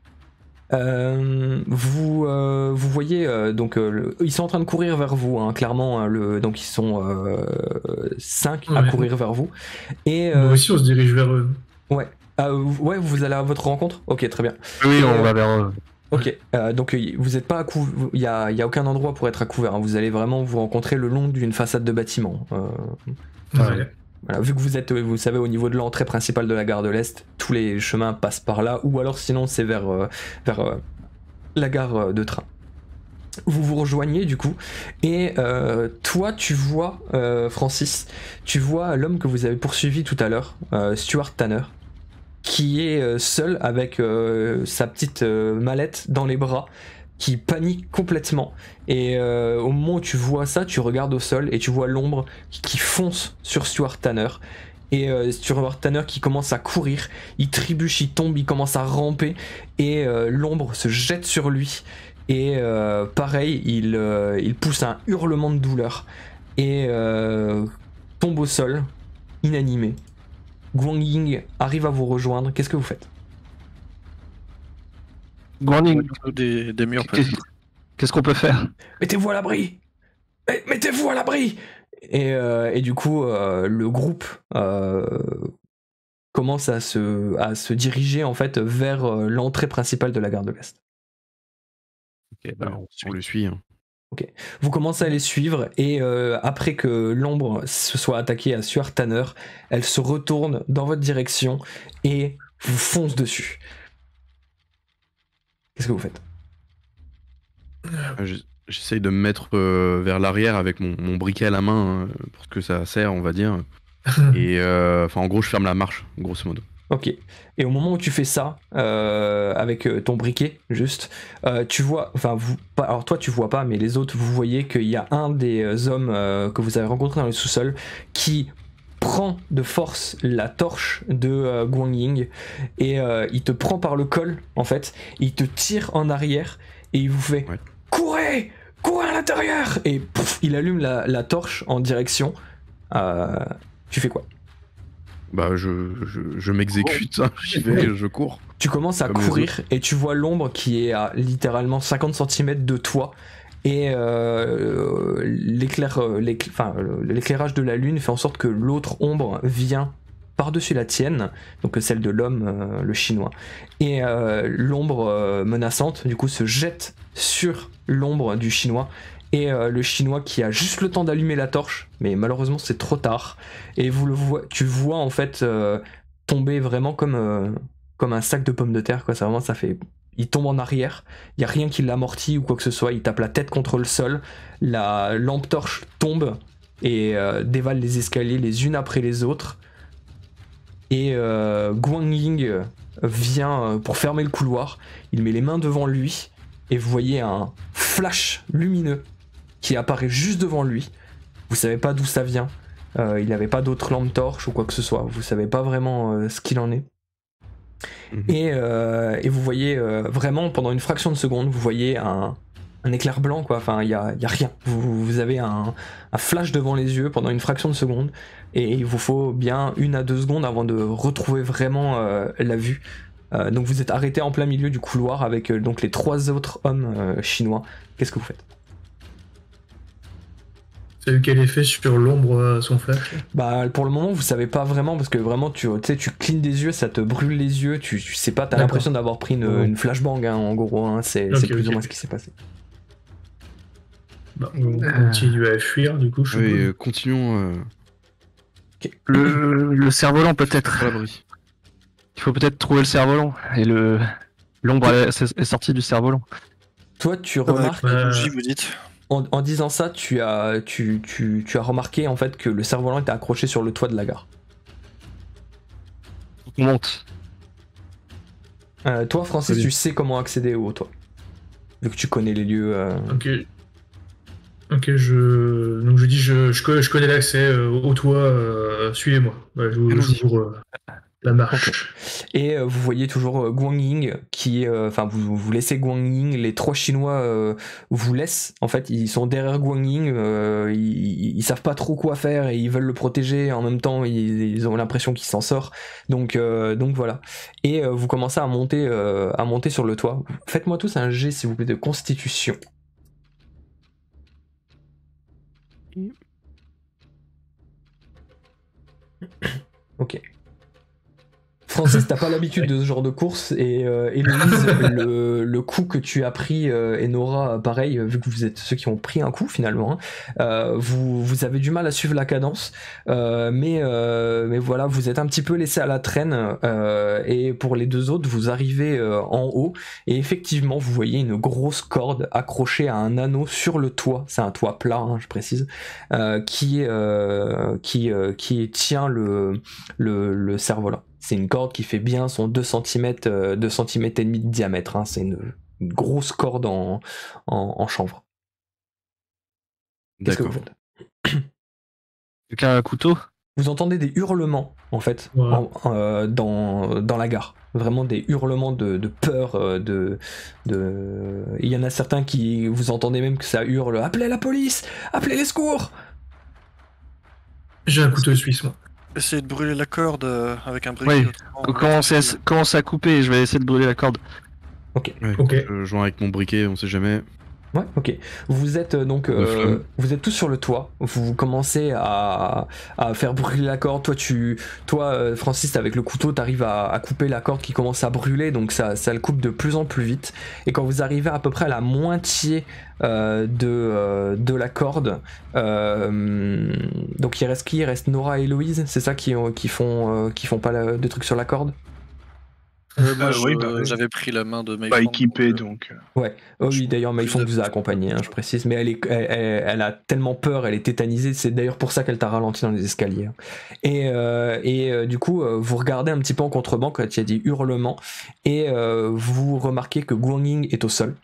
A: Vous voyez donc ils sont en train de courir vers vous, hein, clairement, donc ils sont 5 à courir vers vous, et
D: Nous aussi on se dirige vers eux.
A: ouais, vous allez à votre rencontre. Ok, très bien.
B: Oui,
A: Et,
B: on va vers eux.
A: Ok, donc vous n'êtes pas à couvert, il y a aucun endroit pour être à couvert, hein. Vous allez vraiment vous rencontrer le long d'une façade de bâtiment.
D: Ouais.
A: Voilà, vu que vous savez, au niveau de l'entrée principale de la gare de l'Est, tous les chemins passent par là, ou alors sinon c'est vers la gare de train. Vous vous rejoignez du coup, et toi tu vois, Francis, tu vois l'homme que vous avez poursuivi tout à l'heure, Stuart Tanner, qui est seul avec sa petite mallette dans les bras, qui panique complètement, et au moment où tu vois ça, tu regardes au sol et tu vois l'ombre qui fonce sur Stuart Tanner, et Stuart Tanner qui commence à courir, il trébuche, il tombe, il commence à ramper, et l'ombre se jette sur lui, et pareil, il pousse un hurlement de douleur, et tombe au sol, inanimé. Guangying arrive à vous rejoindre, qu'est-ce que vous faites?
B: Guanyin,
C: Des murs peut-être.
B: qu'est-ce qu'on peut faire?
A: Mettez-vous à l'abri! Mettez-vous à l'abri! Et du coup, le groupe commence à se diriger en fait vers l'entrée principale de la gare de l'Est.
B: Ok,
E: On le suit. Hein.
A: Vous commencez à les suivre, et après que l'ombre se soit attaquée à Stuart Tanner, elle se retourne dans votre direction et vous fonce dessus. Qu'est-ce que vous faites?
E: J'essaye de me mettre vers l'arrière avec mon briquet à la main, hein, pour ce que ça sert, on va dire. Et en gros, je ferme la marche, grosso modo.
A: Ok. Et au moment où tu fais ça, avec ton briquet, juste, tu vois, alors toi tu vois pas, mais les autres, vous voyez qu'il y a un des hommes que vous avez rencontré dans le sous-sol qui prend de force la torche de Guang Ying et il te prend par le col, en fait, il te tire en arrière et il vous fait courez à l'intérieur, et pouf, il allume la torche en direction. Tu fais quoi?
E: Bah je m'exécute, hein, j'y vais, je cours.
A: Tu commences à courir et tu vois l'ombre qui est à littéralement 50 cm de toi, et l'éclairage de la lune fait en sorte que l'autre ombre vient par-dessus la tienne, donc celle de l'homme, le chinois, et l'ombre menaçante du coup se jette sur l'ombre du chinois, et le chinois qui a juste le temps d'allumer la torche, mais malheureusement c'est trop tard, et tu vois en fait tomber vraiment comme un sac de pommes de terre, quoi. Il tombe en arrière, il y a rien qui l'amortit ou quoi que ce soit, il tape la tête contre le sol, la lampe torche tombe et dévale les escaliers les unes après les autres, et Guang Ying vient pour fermer le couloir, il met les mains devant lui et vous voyez un flash lumineux qui apparaît juste devant lui. Vous savez pas d'où ça vient, il n'avait pas d'autre lampe torche ou quoi que ce soit, vous savez pas vraiment ce qu'il en est. Et vous voyez vraiment pendant une fraction de seconde, vous voyez un éclair blanc, quoi. Enfin, il y a rien. Vous avez un flash devant les yeux pendant une fraction de seconde, et il vous faut bien 1 à 2 secondes avant de retrouver vraiment la vue. Donc vous êtes arrêté en plein milieu du couloir avec donc les 3 autres hommes chinois. Qu'est-ce que vous faites?
D: Ça a eu quel effet sur l'ombre, son flash?
A: Bah pour le moment vous savez pas vraiment, parce que vraiment tu clignes des yeux, ça te brûle les yeux, tu sais pas, t'as l'impression d'avoir pris une flashbang, hein, en gros, hein, c'est plus ou moins ce qui s'est passé.
D: Bah, on continue à fuir du coup, je suppose.
E: Oui, continuons.
A: Okay.
B: Le cerf-volant peut-être. Il faut peut-être trouver le cerf-volant, et l'ombre est sortie du cerf-volant.
A: Toi tu remarques...
C: vous dites.
A: En disant ça, tu as remarqué en fait que le cerf-volant était accroché sur le toit de la gare.
B: On monte.
A: Toi, Francis, tu sais comment accéder au toit, vu que tu connais les lieux.
D: Ok, je dis je connais l'accès au toit, suivez-moi. Bah, j'ouvre la marche.
A: Okay. Et vous voyez toujours Guang Ying qui, vous laissez Guang Ying, les 3 Chinois vous laissent, en fait ils sont derrière Guang Ying, ils savent pas trop quoi faire et ils veulent le protéger, en même temps ils ont l'impression qu'il s'en sort, donc voilà. Et vous commencez à monter sur le toit. Faites-moi tous un jet s'il vous plaît de constitution. Ok. Francis, t'as pas l'habitude de ce genre de course, et Héloïse, le coup que tu as pris, et Nora, pareil, vu que vous êtes ceux qui ont pris un coup finalement, vous avez du mal à suivre la cadence, mais voilà, vous êtes un petit peu laissé à la traîne, et pour les 2 autres, vous arrivez en haut, et effectivement, vous voyez une grosse corde accrochée à un anneau sur le toit, c'est un toit plat, hein, je précise, qui tient le cerf-volant. C'est une corde qui fait bien son 2 cm et demi de diamètre, hein. C'est une grosse corde en chanvre. Qu'est-ce que vous faites?
B: Quelqu'un a un couteau?
A: Vous entendez des hurlements, en fait, dans la gare. Vraiment des hurlements de peur, Il y en a certains qui... Vous entendez même que ça hurle « Appelez la police! Appelez les secours !»
D: J'ai un couteau suisse, moi.
C: Essayez de brûler la corde avec un briquet.
B: Oui, commence à couper, je vais essayer de brûler la corde.
A: Ok.
E: Je joins avec mon briquet, on sait jamais.
A: Ouais, ok. Vous êtes donc, vous êtes tous sur le toit. Vous commencez à faire brûler la corde. Toi, Francis, avec le couteau, t'arrives à couper la corde qui commence à brûler, donc ça le coupe de plus en plus vite. Et quand vous arrivez à peu près à la moitié de la corde, donc il reste qui? Il reste Nora et Héloïse, c'est ça qui font pas de trucs sur la corde?
C: Moi,
F: oui, bah, oui.
C: j'avais pris la main de Mei
F: Pas
C: Fang,
F: équipé,
C: donc,
F: donc.
A: Ouais, oh oui, d'ailleurs,
C: plus
A: Maifong vous a accompagné, hein, je précise, mais elle a tellement peur, elle est tétanisée, c'est d'ailleurs pour ça qu'elle t'a ralenti dans les escaliers. Et du coup, vous regardez un petit peu en contrebas quand il y a des hurlements, et vous remarquez que Guangying est au sol.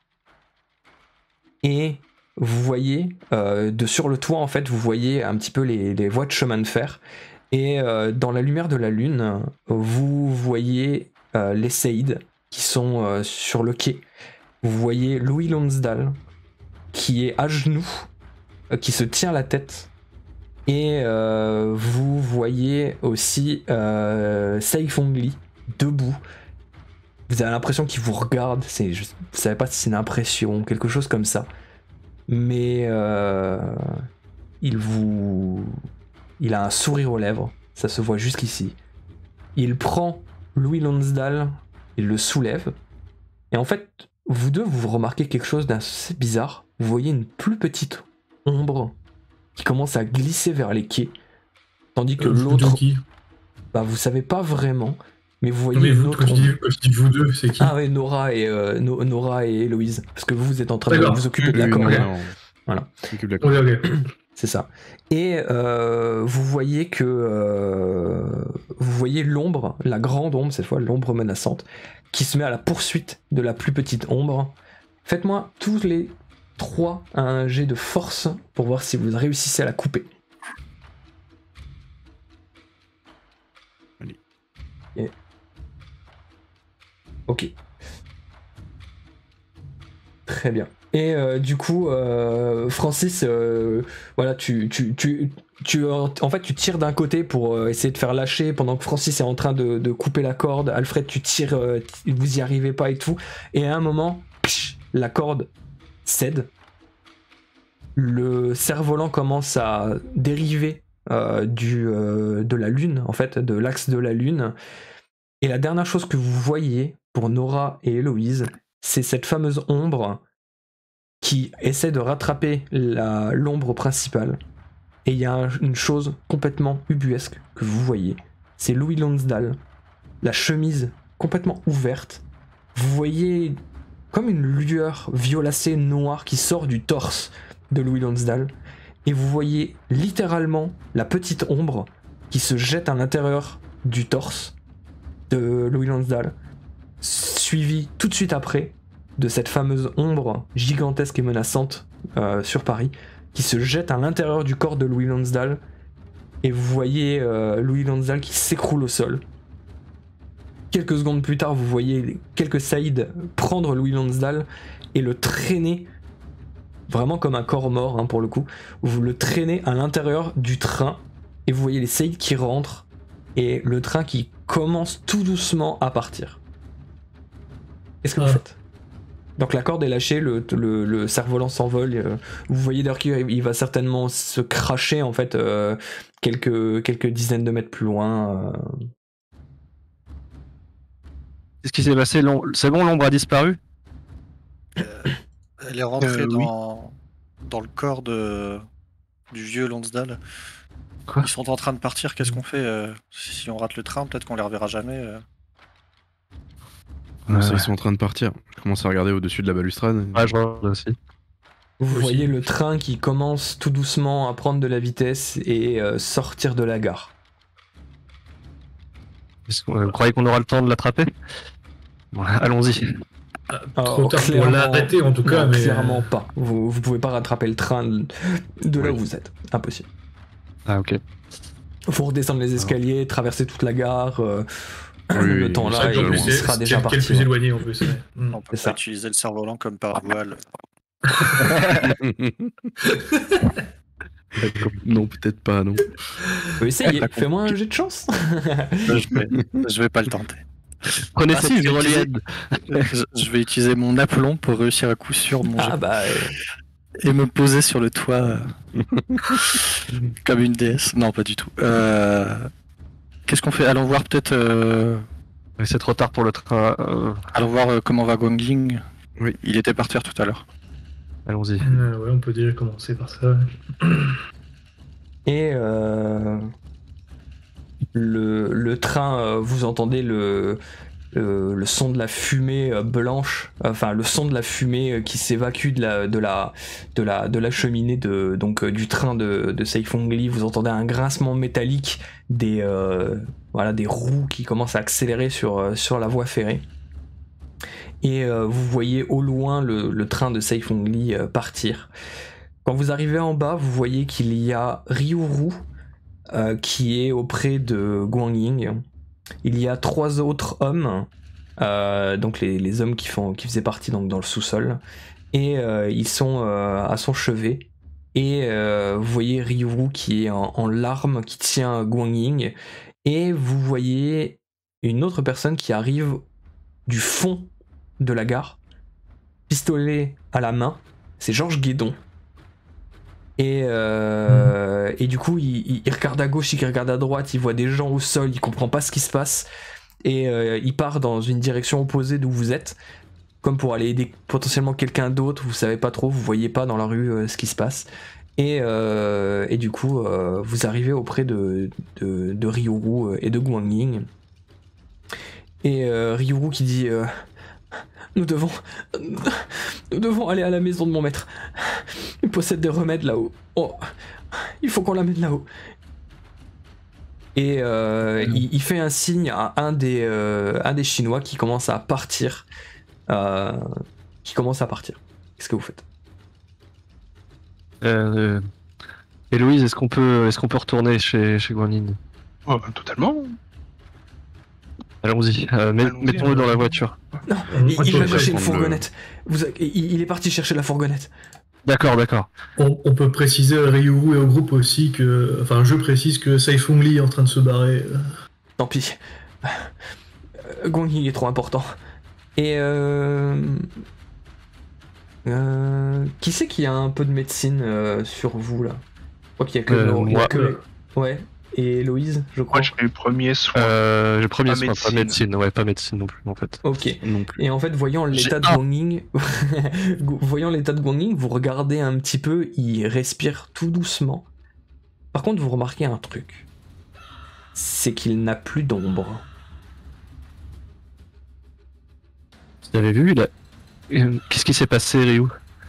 A: Et vous voyez, sur le toit, en fait, vous voyez un petit peu les voies de chemin de fer, et dans la lumière de la lune, vous voyez les Séides qui sont sur le quai. Vous voyez Louis Lonsdale qui est à genoux, qui se tient la tête. Et vous voyez aussi Sei Fong Li debout. Vous avez l'impression qu'il vous regarde. Vous savez pas si c'est une impression ou quelque chose comme ça. Mais il a un sourire aux lèvres. Ça se voit jusqu'ici. Il prend Louis Lonsdale, il le soulève. Et en fait, vous deux, vous remarquez quelque chose d'assez bizarre. Vous voyez une plus petite ombre qui commence à glisser vers les quais. Tandis que l'autre...
D: Qui
A: Bah, vous savez pas vraiment, mais vous voyez
D: mais
A: une
D: vous,
A: autre
D: quand je dis vous deux, c'est qui?
A: Ah ouais, Nora et Héloïse. Parce que vous êtes en train de
D: D'accord.
A: vous occuper de la
E: Oui,
A: corde.
E: non, non.
A: Voilà.
E: On s'occupe de la corde.
D: Ok.
A: C'est ça. Et vous voyez que... vous voyez l'ombre, la grande ombre, cette fois l'ombre menaçante, qui se met à la poursuite de la plus petite ombre. Faites-moi tous les 3 un jet de force pour voir si vous réussissez à la couper.
E: Allez.
A: Et... Ok. Très bien. Et du coup, Francis, voilà, en fait, tu tires d'un côté pour essayer de faire lâcher pendant que Francis est en train de couper la corde. Alfred, tu tires, vous y arrivez pas et tout. Et à un moment, la corde cède. Le cerf-volant commence à dériver de la lune, en fait, de l'axe de la lune. Et la dernière chose que vous voyez pour Nora et Héloïse, c'est cette fameuse ombre qui essaie de rattraper l'ombre principale. Et il y a une chose complètement ubuesque que vous voyez. C'est Louis Lonsdale, la chemise complètement ouverte. Vous voyez comme une lueur violacée noire qui sort du torse de Louis Lonsdale. Et vous voyez littéralement la petite ombre qui se jette à l'intérieur du torse de Louis Lonsdale, suivi tout de suite après de cette fameuse ombre gigantesque et menaçante sur Paris, qui se jette à l'intérieur du corps de Louis Lonsdale, et vous voyez Louis Lonsdale qui s'écroule au sol. Quelques secondes plus tard, vous voyez quelques Saïds prendre Louis Lonsdale et le traîner, vraiment comme un corps mort, hein, pour le coup. Vous le traînez à l'intérieur du train, et vous voyez les Saïds qui rentrent, et le train qui commence tout doucement à partir. Qu'est-ce que vous faites ? Donc la corde est lâchée, le cerf-volant s'envole. Vous voyez d'ailleurs qu'il va certainement se cracher en fait quelques dizaines de mètres plus loin.
B: Qu'est-ce qui s'est passé? C'est bon, l'ombre a disparu?
C: Elle est rentrée
F: oui.
C: dans le corps du vieux Lonsdale.
B: Quoi?
C: Ils sont en train de partir, qu'est-ce qu'on fait si on rate le train, peut-être qu'on les reverra jamais.
E: Comment ça, ils sont en train de partir? Je commence à regarder au-dessus de la balustrade.
B: Ah, je vois aussi.
A: Vous voyez le train qui commence tout doucement à prendre de la vitesse et sortir de la gare.
B: Vous croyez qu'on aura le temps de l'attraper? Bon, allons-y.
D: Trop tard pour
A: clairement-
D: l'arrêter en tout cas,
A: Non,
D: mais
A: clairement pas. Vous pouvez pas rattraper le train de là où vous êtes. Impossible.
B: Ah, ok.
A: Faut redescendre les escaliers, traverser toute la gare.
E: Oui,
A: le
E: oui,
A: temps
E: c'est
A: là,
E: vrai que
A: il
E: c'est
A: sera déjà
D: quel
A: parti.
D: plus éloigné en plus. Ouais.
C: On peut
A: C'est ça.
C: pas utiliser le cerf-volant comme paravoile.
E: Non, peut-être pas, non.
A: Essayez, fais-moi un jet de chance.
C: je vais pas le tenter.
B: Prenez
C: Ah,
B: cette
C: si, je vais
B: hydrolienne.
C: Je vais utiliser mon aplomb pour réussir à coup sûr mon jet.
A: Ah bah,
C: Et me poser sur le toit comme une déesse. Non, pas du tout. Qu'est-ce qu'on fait? Allons voir peut-être.
B: Mais c'est trop tard pour le train.
C: Allons voir comment va Guangying.
E: Oui.
C: Il était par terre tout à l'heure.
B: Allons-y.
D: Ouais, on peut déjà commencer par ça. Ouais.
A: et le train, vous entendez le son de la fumée blanche, enfin le son de la fumée qui s'évacue de la cheminée du train de Saifeng Li. Vous entendez un grincement métallique des roues qui commencent à accélérer sur la voie ferrée. Et vous voyez au loin le train de Saifeng Li partir. Quand vous arrivez en bas, vous voyez qu'il y a Ryuru qui est auprès de Guang Ying. Il y a 3 autres hommes, donc les hommes qui faisaient partie donc, dans le sous-sol, et ils sont à son chevet. Et vous voyez Ryuru qui est en larmes, qui tient Guang Ying, et vous voyez une autre personne qui arrive du fond de la gare, pistolet à la main, c'est Georges Guédon. Et du coup il regarde à gauche, il regarde à droite, il voit des gens au sol, il comprend pas ce qui se passe, et il part dans une direction opposée d'où vous êtes, comme pour aller aider potentiellement quelqu'un d'autre. Vous savez pas trop, vous voyez pas dans la rue ce qui se passe, et du coup vous arrivez auprès de Ryuru et de Guang Ying, et Ryuru qui dit Nous devons aller à la maison de mon maître. Il possède des remèdes là-haut. Oh, il faut qu'on l'amène là-haut. Et il fait un signe à un des Chinois qui commence à partir. Qu'est-ce que vous faites?
B: Héloïse, est-ce qu'on peut retourner chez Guanyin?
F: Oh, totalement.
B: Allons-y, mettons-le dans la voiture.
A: Non, il va chercher une fourgonnette. Il est parti chercher la fourgonnette.
B: D'accord.
D: On peut préciser à Ryuru et au groupe aussi que... Enfin, je précise que Saifeng Li est en train de se barrer.
A: Tant pis. Guang Ying est trop important. Et qui c'est qui a un peu de médecine sur vous, là? Je crois qu'il y a que...
B: moi.
A: Ouais. Et Héloïse, je crois.
F: Moi, j'ai les premiers soins.
B: Le premier soin,
F: médecine.
B: pas médecine. Ouais, pas médecine non plus, en fait.
A: Ok.
E: Non plus.
A: Et en fait, voyant l'état de Guang Ying, vous regardez un petit peu, il respire tout doucement. Par contre, vous remarquez un truc. C'est qu'il n'a plus d'ombre.
B: Vous avez vu, qu'est-ce qui s'est passé, Ryu?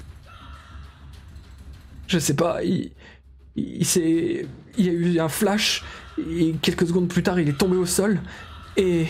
A: Je sais pas, il y a eu un flash, et quelques secondes plus tard, il est tombé au sol, et...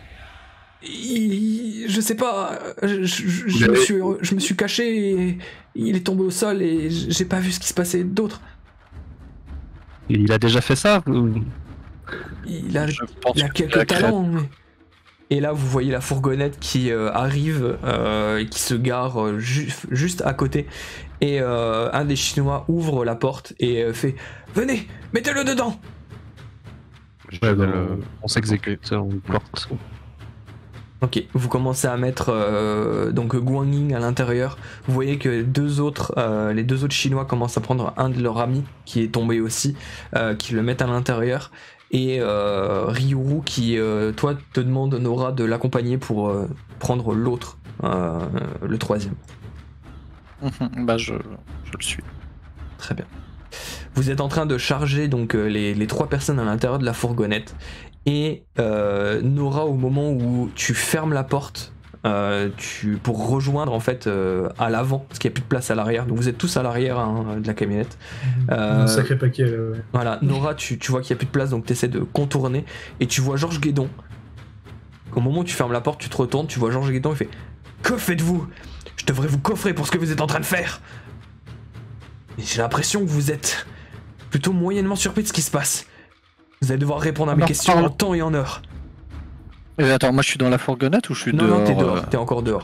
A: je sais pas, je me suis caché, et il est tombé au sol, et j'ai pas vu ce qui se passait d'autre.
B: Il a déjà fait ça
A: Il a
C: pense que
A: quelques
C: la
A: talents, mais... Et là, vous voyez la fourgonnette qui arrive, qui se gare juste à côté. Et un des Chinois ouvre la porte et fait « Venez, mettez-le dedans !»
B: Ouais, on s'exécute, on porte.
A: Ok, vous commencez à mettre donc Guang Ying à l'intérieur. Vous voyez que les deux autres Chinois commencent à prendre un de leurs amis qui est tombé aussi, qui le mettent à l'intérieur. Et Ryuru qui, toi, te demande, Nora, de l'accompagner pour prendre l'autre, le troisième.
C: Bah je le suis.
A: Très bien. Vous êtes en train de charger donc les 3 personnes à l'intérieur de la fourgonnette. Et Nora, au moment où tu fermes la porte, pour rejoindre en fait à l'avant, parce qu'il n'y a plus de place à l'arrière, donc vous êtes tous à l'arrière de la camionnette.
D: Un sacré paquet. Ouais.
A: Voilà, Nora, tu vois qu'il n'y a plus de place, donc tu essaies de contourner, et tu vois Georges Guédon. Au moment où tu fermes la porte, tu te retournes, tu vois Georges Guédon, il fait « Que faites-vous ? Je devrais vous coffrer pour ce que vous êtes en train de faire !» Et j'ai l'impression que vous êtes plutôt moyennement surpris de ce qui se passe. Vous allez devoir répondre à mes questions en temps et en heure.
C: Attends, moi je suis dans la fourgonnette ou je suis dehors?
A: Non, t'es dehors, t'es encore dehors.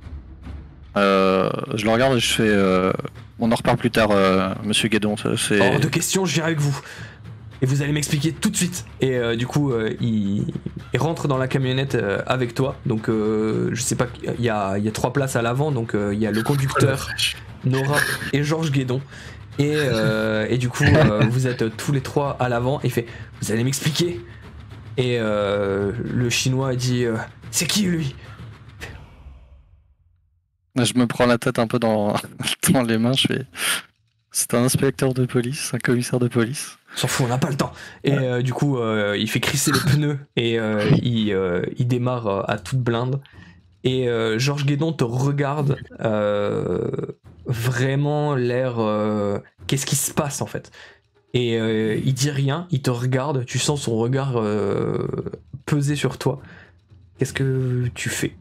C: Je le regarde et je fais... On en reparle plus tard, monsieur Guédon. C'est...
A: Hors de question, je viens avec vous. Et vous allez m'expliquer tout de suite. Et du coup, il rentre dans la camionnette avec toi. Donc, je sais pas, il y a 3 places à l'avant. Donc, il y a le conducteur, Nora et Georges Guédon. Et du coup, vous êtes tous les 3 à l'avant. Il fait, vous allez m'expliquer. Et le Chinois dit, c'est qui lui?
C: Je me prends la tête un peu dans les mains. Je fais... C'est un inspecteur de police, un commissaire de police.
A: S'en fout, on n'a pas le temps. Et du coup, il fait crisser les pneus et il démarre à toute blinde. Et Georges Guédon te regarde vraiment l'air... qu'est-ce qui se passe en fait? Et il dit rien, il te regarde, tu sens son regard peser sur toi. Qu'est-ce que tu fais?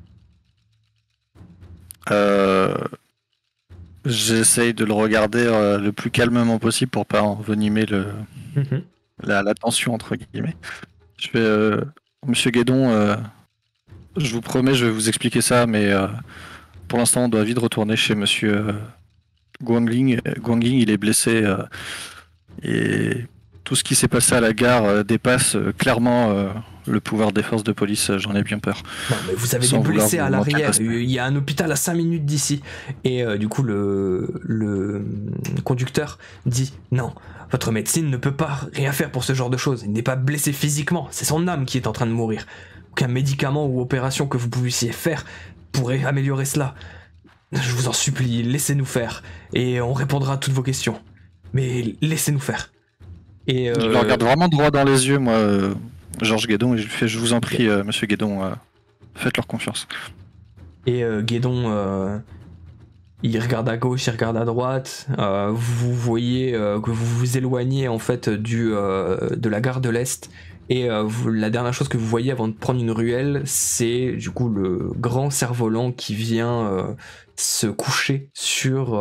C: J'essaye de le regarder le plus calmement possible pour pas envenimer la tension entre guillemets. Je fais Monsieur Guédon, je vous promets, je vais vous expliquer ça, mais pour l'instant, on doit vite retourner chez Monsieur Guangling. Guangling, il est blessé et tout ce qui s'est passé à la gare dépasse clairement le pouvoir des forces de police. J'en ai bien peur.
A: Non, mais vous avez
C: Sans
A: des blessés
C: vouloir
A: à
C: vous manquer de
A: l'arrière.
C: respect.
A: Il y a un hôpital à 5 minutes d'ici. Et du coup, le conducteur dit non. Votre médecine ne peut pas rien faire pour ce genre de choses. Il n'est pas blessé physiquement. C'est son âme qui est en train de mourir. Aucun médicament ou opération que vous puissiez faire pourrait améliorer cela. Je vous en supplie, laissez-nous faire. Et on répondra à toutes vos questions. Mais laissez-nous faire. Et
C: Je le regarde vraiment droit dans les yeux, moi, Georges Guédon, et je lui fais je vous en prie, Monsieur Guédon, faites-leur confiance.
A: Et Guédon, il regarde à gauche, il regarde à droite. Vous voyez que vous vous éloignez en fait de la gare de l'Est. Et la dernière chose que vous voyez avant de prendre une ruelle, c'est du coup le grand cerf-volant qui vient se coucher sur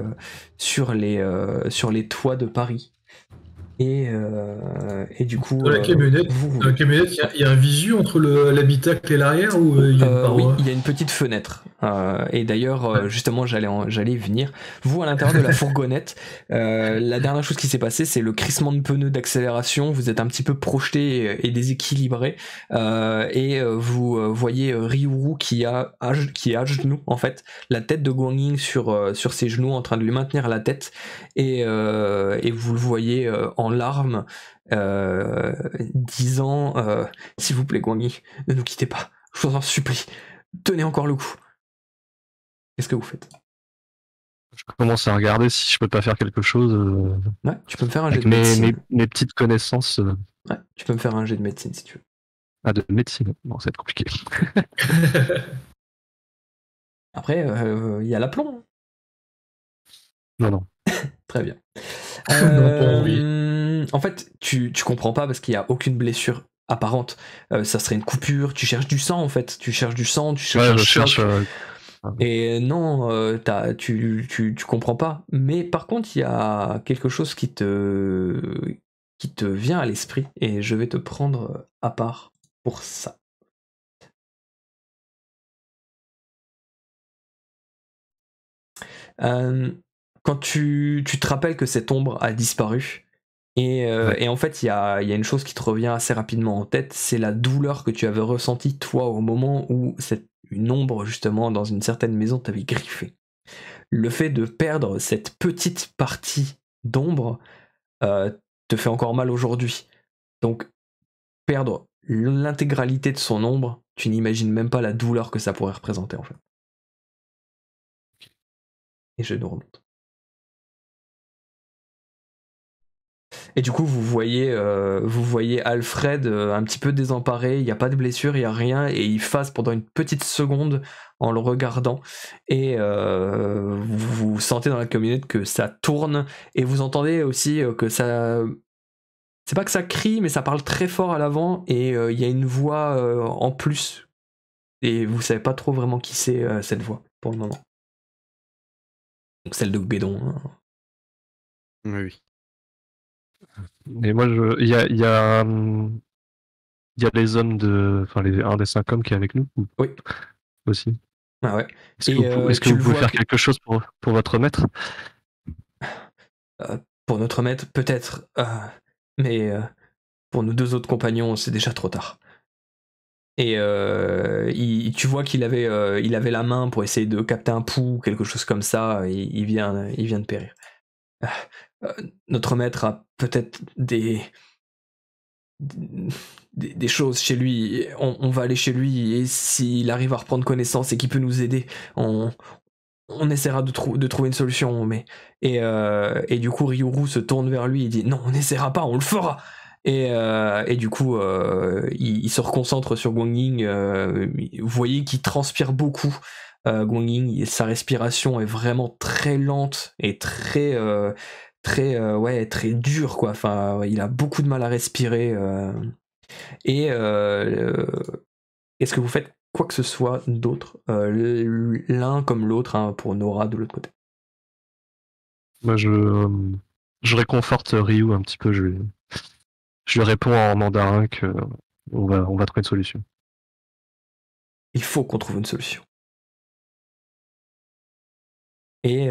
A: les toits de Paris. Et du coup,
D: Dans la camionnette, il y a un visu entre l'habitacle et l'arrière ou il y a une paroi?
A: oui, il y a une petite fenêtre. Et d'ailleurs, justement, j'allais y venir. Vous, à l'intérieur de la fourgonnette, la dernière chose qui s'est passée, c'est le crissement de pneus d'accélération. Vous êtes un petit peu projeté et déséquilibré. Et vous voyez Ryuru qui est à genoux, en fait. La tête de Guangling sur ses genoux, en train de lui maintenir la tête. Et vous le voyez en larmes, disant s'il vous plaît Guangling, ne nous quittez pas, je vous en supplie, tenez encore le coup. Qu'est-ce que vous faites?
B: Je commence à regarder si je peux pas faire quelque chose
A: Ouais, tu peux me faire un jet
B: avec
A: de médecine.
B: mes petites connaissances.
A: Ouais, tu peux me faire un jet de médecine si tu veux.
B: Ah, de médecine. Bon, ça va être compliqué.
A: Après, il y a l'aplomb.
B: Non.
A: Très bien.
D: Non, pas envie.
A: En fait, tu comprends pas parce qu'il y a aucune blessure apparente. Ça serait une coupure. Tu cherches du sang en fait. Tu cherches du sang. Tu cherches
B: Ouais,
A: un
B: je
A: choc.
B: cherche.
A: Et non, tu comprends pas. Mais par contre, il y a quelque chose qui te vient à l'esprit et je vais te prendre à part pour ça. Quand tu te rappelles que cette ombre a disparu, et en fait, il y a une chose qui te revient assez rapidement en tête, c'est la douleur que tu avais ressentie, toi, au moment où une ombre, justement, dans une certaine maison, t'avait griffé. Le fait de perdre cette petite partie d'ombre te fait encore mal aujourd'hui. Donc, perdre l'intégralité de son ombre, tu n'imagines même pas la douleur que ça pourrait représenter, en fait. Et je nous remonte. Et du coup, vous voyez Alfred un petit peu désemparé, il n'y a pas de blessure, il n'y a rien, et il phase pendant une petite seconde en le regardant, et vous sentez dans la camionnette que ça tourne, et vous entendez aussi que ça... C'est pas que ça crie, mais ça parle très fort à l'avant, et il y a une voix en plus, et vous savez pas trop vraiment qui c'est cette voix, pour le moment. Donc celle de Guédon. Hein.
E: Oui.
B: Et moi, il y a les hommes un des 5 hommes qui est avec nous.
A: Oui.
B: Aussi.
A: Ah ouais.
B: Est-ce que vous pouvez faire quelque chose pour votre maître?
A: Pour notre maître, peut-être. Mais pour nos 2 autres compagnons, c'est déjà trop tard. Et tu vois qu'il avait la main pour essayer de capter un pouls, quelque chose comme ça, et il vient de périr. Notre maître a peut-être des choses chez lui. On va aller chez lui, et s'il arrive à reprendre connaissance et qu'il peut nous aider, on on essaiera de trouver une solution, mais et du coup Ryuru se tourne vers lui, il dit non, on n'essaiera pas, on le fera. Et du coup il se reconcentre sur Guanyin. Vous voyez qu'il transpire beaucoup. Guanyin, sa respiration est vraiment très lente et très dure, quoi. Enfin, il a beaucoup de mal à respirer. Et est-ce que vous faites quoi que ce soit d'autre, l'un comme l'autre, hein, pour Nora de l'autre côté?
B: Moi, je réconforte Ryu un petit peu. Je lui réponds en mandarin que on va trouver une solution.
A: Il faut qu'on trouve une solution. Et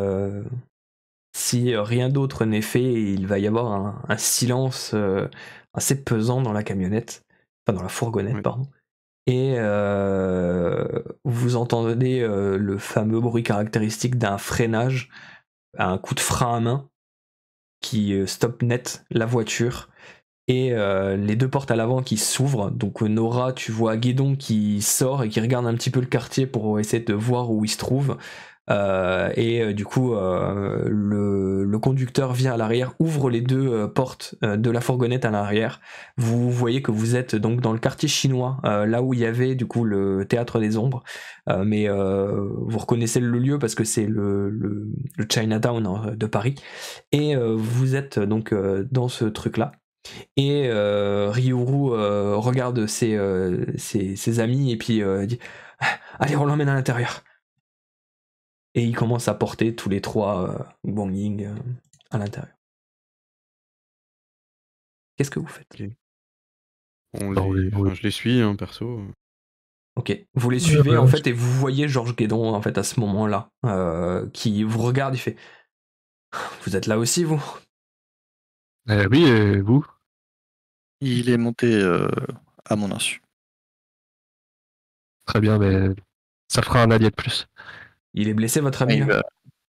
A: si rien d'autre n'est fait, il va y avoir un silence assez pesant dans la camionnette, enfin dans la fourgonnette,
E: Ouais.
A: pardon. Et vous entendez le fameux bruit caractéristique d'un freinage, un coup de frein à main qui stoppe net la voiture. Et les deux portes à l'avant qui s'ouvrent. Donc Nora, tu vois Guédon qui sort et qui regarde un petit peu le quartier pour essayer de voir où il se trouve. Du coup, le conducteur vient à l'arrière, ouvre les deux portes de la fourgonnette à l'arrière. Vous voyez que vous êtes donc dans le quartier chinois, là où il y avait du coup le théâtre des ombres. Mais vous reconnaissez le lieu parce que c'est le Chinatown de Paris. Et vous êtes donc dans ce truc-là. Et Ryuru regarde ses amis et puis dit allez, on l'emmène à l'intérieur. Et ils commencent à porter tous les trois Guanyin à l'intérieur. Qu'est-ce que vous faites?
E: Ok.
B: Oui.
E: Je les suis, hein, perso.
A: Ok, vous les suivez
D: Ouais,
A: en
D: ouais.
A: fait et vous voyez Georges Guédon en fait à ce moment-là qui vous regarde, il fait vous êtes là aussi vous?
B: Oui, et vous?
C: Il est monté à mon insu.
B: Très bien, mais ça fera un allié de plus.
A: Il est blessé votre ami
C: Il
A: là?
C: va-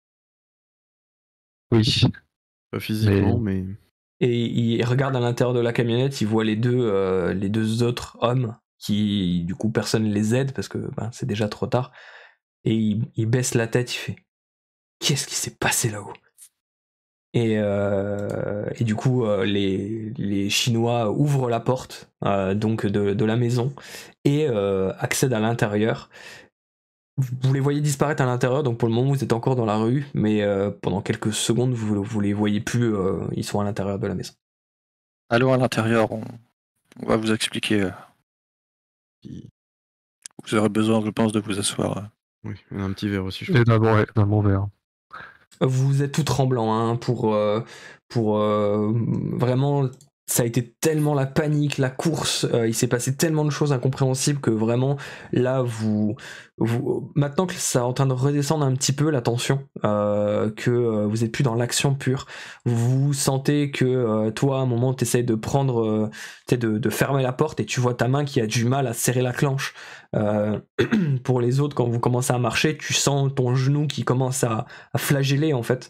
B: Oui,
E: Pas physiquement, mais.
A: Et il regarde à l'intérieur de la camionnette, il voit les deux autres hommes qui, du coup, personne ne les aide parce que c'est déjà trop tard. Et il baisse la tête, il fait qu'est-ce qui s'est passé là-haut? Et du coup, les Chinois ouvrent la porte donc de la maison et accèdent à l'intérieur. Vous les voyez disparaître à l'intérieur, donc pour le moment vous êtes encore dans la rue, mais pendant quelques secondes vous les voyez plus, ils sont à l'intérieur de la maison.
C: Allons à l'intérieur, on va vous expliquer.
E: Qui-
C: Vous aurez besoin, je pense, de vous asseoir.
E: Oui, un petit verre aussi, je
B: et
E: crois.
B: d'un bon verre.
A: Vous êtes tout tremblant hein, pour vraiment, ça a été tellement la panique, la course, il s'est passé tellement de choses incompréhensibles que vraiment là maintenant que ça est en train de redescendre un petit peu la tension, que vous êtes plus dans l'action pure, vous sentez que toi à un moment t'essayes de prendre, de fermer la porte et tu vois ta main qui a du mal à serrer la clenche. Pour les autres, quand vous commencez à marcher, tu sens ton genou qui commence à flageller en fait.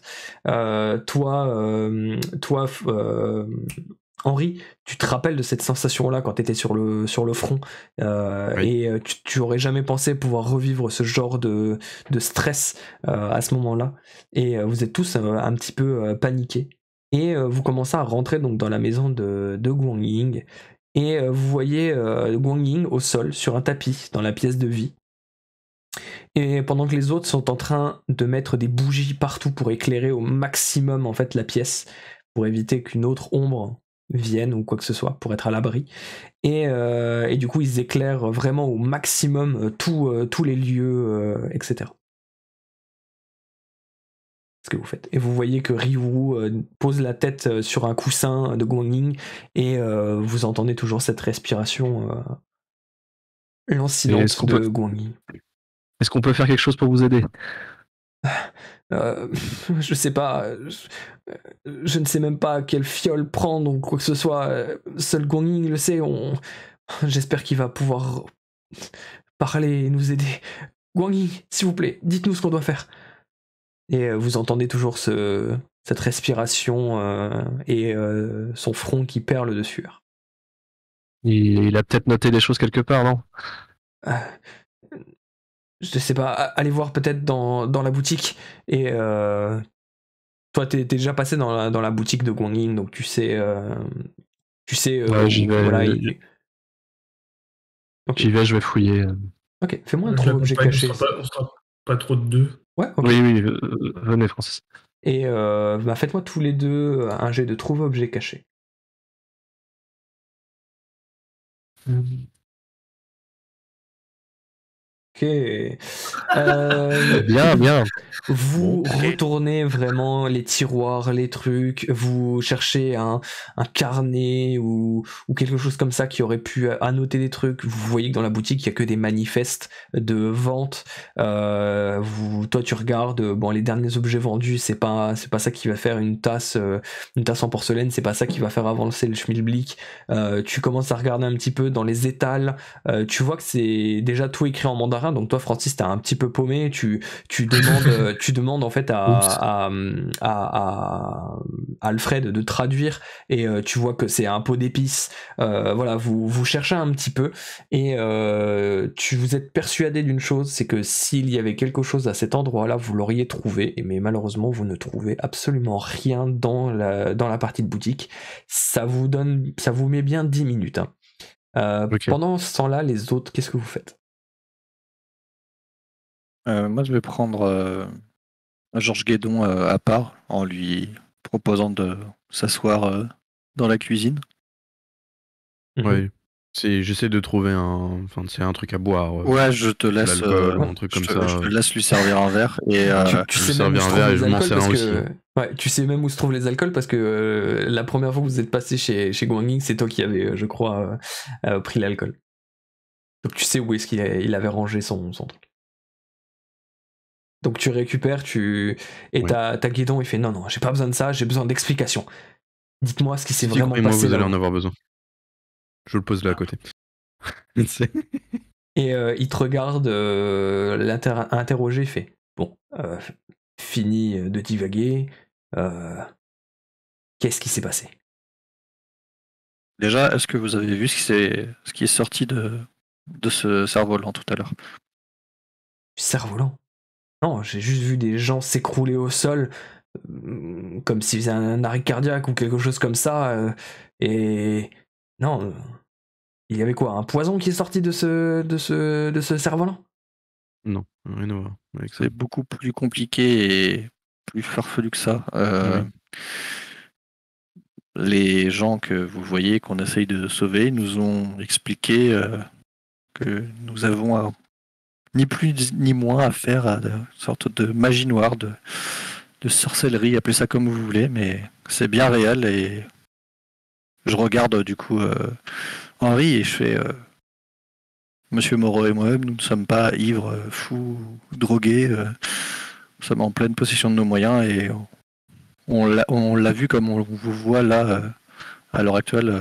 A: Henri, tu te rappelles de cette sensation-là quand tu étais sur le front
E: Oui.
A: et tu aurais jamais pensé pouvoir revivre ce genre de stress à ce moment-là. Et vous êtes tous un petit peu paniqués. Et vous commencez à rentrer donc dans la maison de Guanyin. Et vous voyez Guanyin au sol, sur un tapis, dans la pièce de vie. Et pendant que les autres sont en train de mettre des bougies partout pour éclairer au maximum en fait la pièce, pour éviter qu'une autre ombre vienne ou quoi que ce soit, pour être à l'abri. Et du coup, ils éclairent vraiment au maximum tous les lieux, etc. Ce que vous faites. Et vous voyez que Ryuru pose la tête sur un coussin de Guanyin et vous entendez toujours cette respiration lancinante de Guanyin.
B: Est-ce qu'on peut faire quelque chose pour vous aider?
A: Je sais pas, je ne sais même pas quelle fiole prendre ou quoi que ce soit. Seul Guanyin le sait. J'espère qu'il va pouvoir parler et nous aider. Guanyin, s'il vous plaît, dites-nous ce qu'on doit faire. Et vous entendez toujours cette respiration et son front qui perle de sueur.
B: Il a peut-être noté des choses quelque part, non?
A: je sais pas, allez voir peut-être dans la boutique. Et toi, t'es déjà passé dans la boutique de Guanyin, donc tu sais
B: Ouais, j'y vais.
A: voilà.
B: J'y vais, je vais fouiller.
A: Ok, fais-moi un
D: Je
A: trouve objet
D: l'accompagne,
A: caché.
D: on sera pas trop de deux.
A: Ouais, ok.
B: Oui, venez, Francis.
A: Et faites-moi tous les deux un jet de trouve objet caché. Ok.
B: Bien.
A: Vous
C: Ok.
A: retournez vraiment les tiroirs, les trucs, vous cherchez un carnet ou quelque chose comme ça qui aurait pu annoter des trucs. Vous voyez que dans la boutique, il y a que des manifestes de vente. Toi, tu regardes, les derniers objets vendus, c'est pas ça qui va faire une tasse en porcelaine, c'est pas ça qui va faire avancer le schmilblick. Tu commences à regarder un petit peu dans les étals. Tu vois que c'est déjà tout écrit en mandarin, donc toi, Francis, t'es un petit peu paumé. Tu demandes en fait à Alfred de traduire, et tu vois que c'est un pot d'épices. Voilà, vous cherchez un petit peu, et vous êtes persuadé d'une chose, c'est que s'il y avait quelque chose à cet endroit-là, vous l'auriez trouvé, mais malheureusement vous ne trouvez absolument rien dans la partie de boutique. Ça vous met bien 10 minutes.
B: Ok.
A: Pendant ce temps-là, les autres, qu'est-ce que vous faites?
C: Moi, je vais prendre Georges Guédon à part en lui proposant de s'asseoir dans la cuisine.
E: Ouais. J'essaie de trouver c'est un truc à boire.
C: Ouais, je te laisse.
E: l'alcool, un truc comme ça.
C: Je te laisse lui servir un verre et
A: Tu
E: je
A: sais
E: vais
A: même où
E: servir
A: se
E: un
A: trouvent
E: verre et
A: les
E: je m'en
A: alcools
E: sers
A: parce
E: un
A: que
E: aussi.
A: ouais, tu sais même où se trouvent les alcools parce que la première fois que vous êtes passé chez Guangyin, c'est toi qui avais, je crois, pris l'alcool. Donc tu sais où est-ce il avait rangé son truc. Donc tu récupères, et
E: Ouais.
A: t'as Guédon, il fait non, j'ai pas besoin de ça, j'ai besoin d'explications. Dites-moi ce qui s'est
E: Si,
A: vraiment
E: croyez-moi,
A: passé
E: vous allez
A: là.
E: en avoir besoin. Je le pose là à côté.
A: Et il te regarde, interroger, il fait bon, fini de divaguer. Qu'est-ce qui s'est passé?
C: déjà, est-ce que vous avez vu ce qui est sorti de ce cerf-volant tout à l'heure?
A: Cerf-volant? Non, j'ai juste vu des gens s'écrouler au sol, comme s'ils faisaient un arrêt cardiaque ou quelque chose comme ça. Et non, il y avait quoi? Un poison qui est sorti de ce cerf-volant?
E: Non, rien à voir avec ça.
C: C'est beaucoup plus compliqué et plus farfelu que ça.
E: Oui.
C: Les gens que vous voyez qu'on essaye de sauver nous ont expliqué que nous avons ni plus ni moins affaire à une sorte de magie noire, de sorcellerie, appelez ça comme vous voulez, mais c'est bien réel. Et je regarde du coup Henri et je fais Monsieur Moreau et moi-même, nous ne sommes pas ivres, fous, drogués, nous sommes en pleine possession de nos moyens et on l'a vu comme on vous voit là à l'heure actuelle.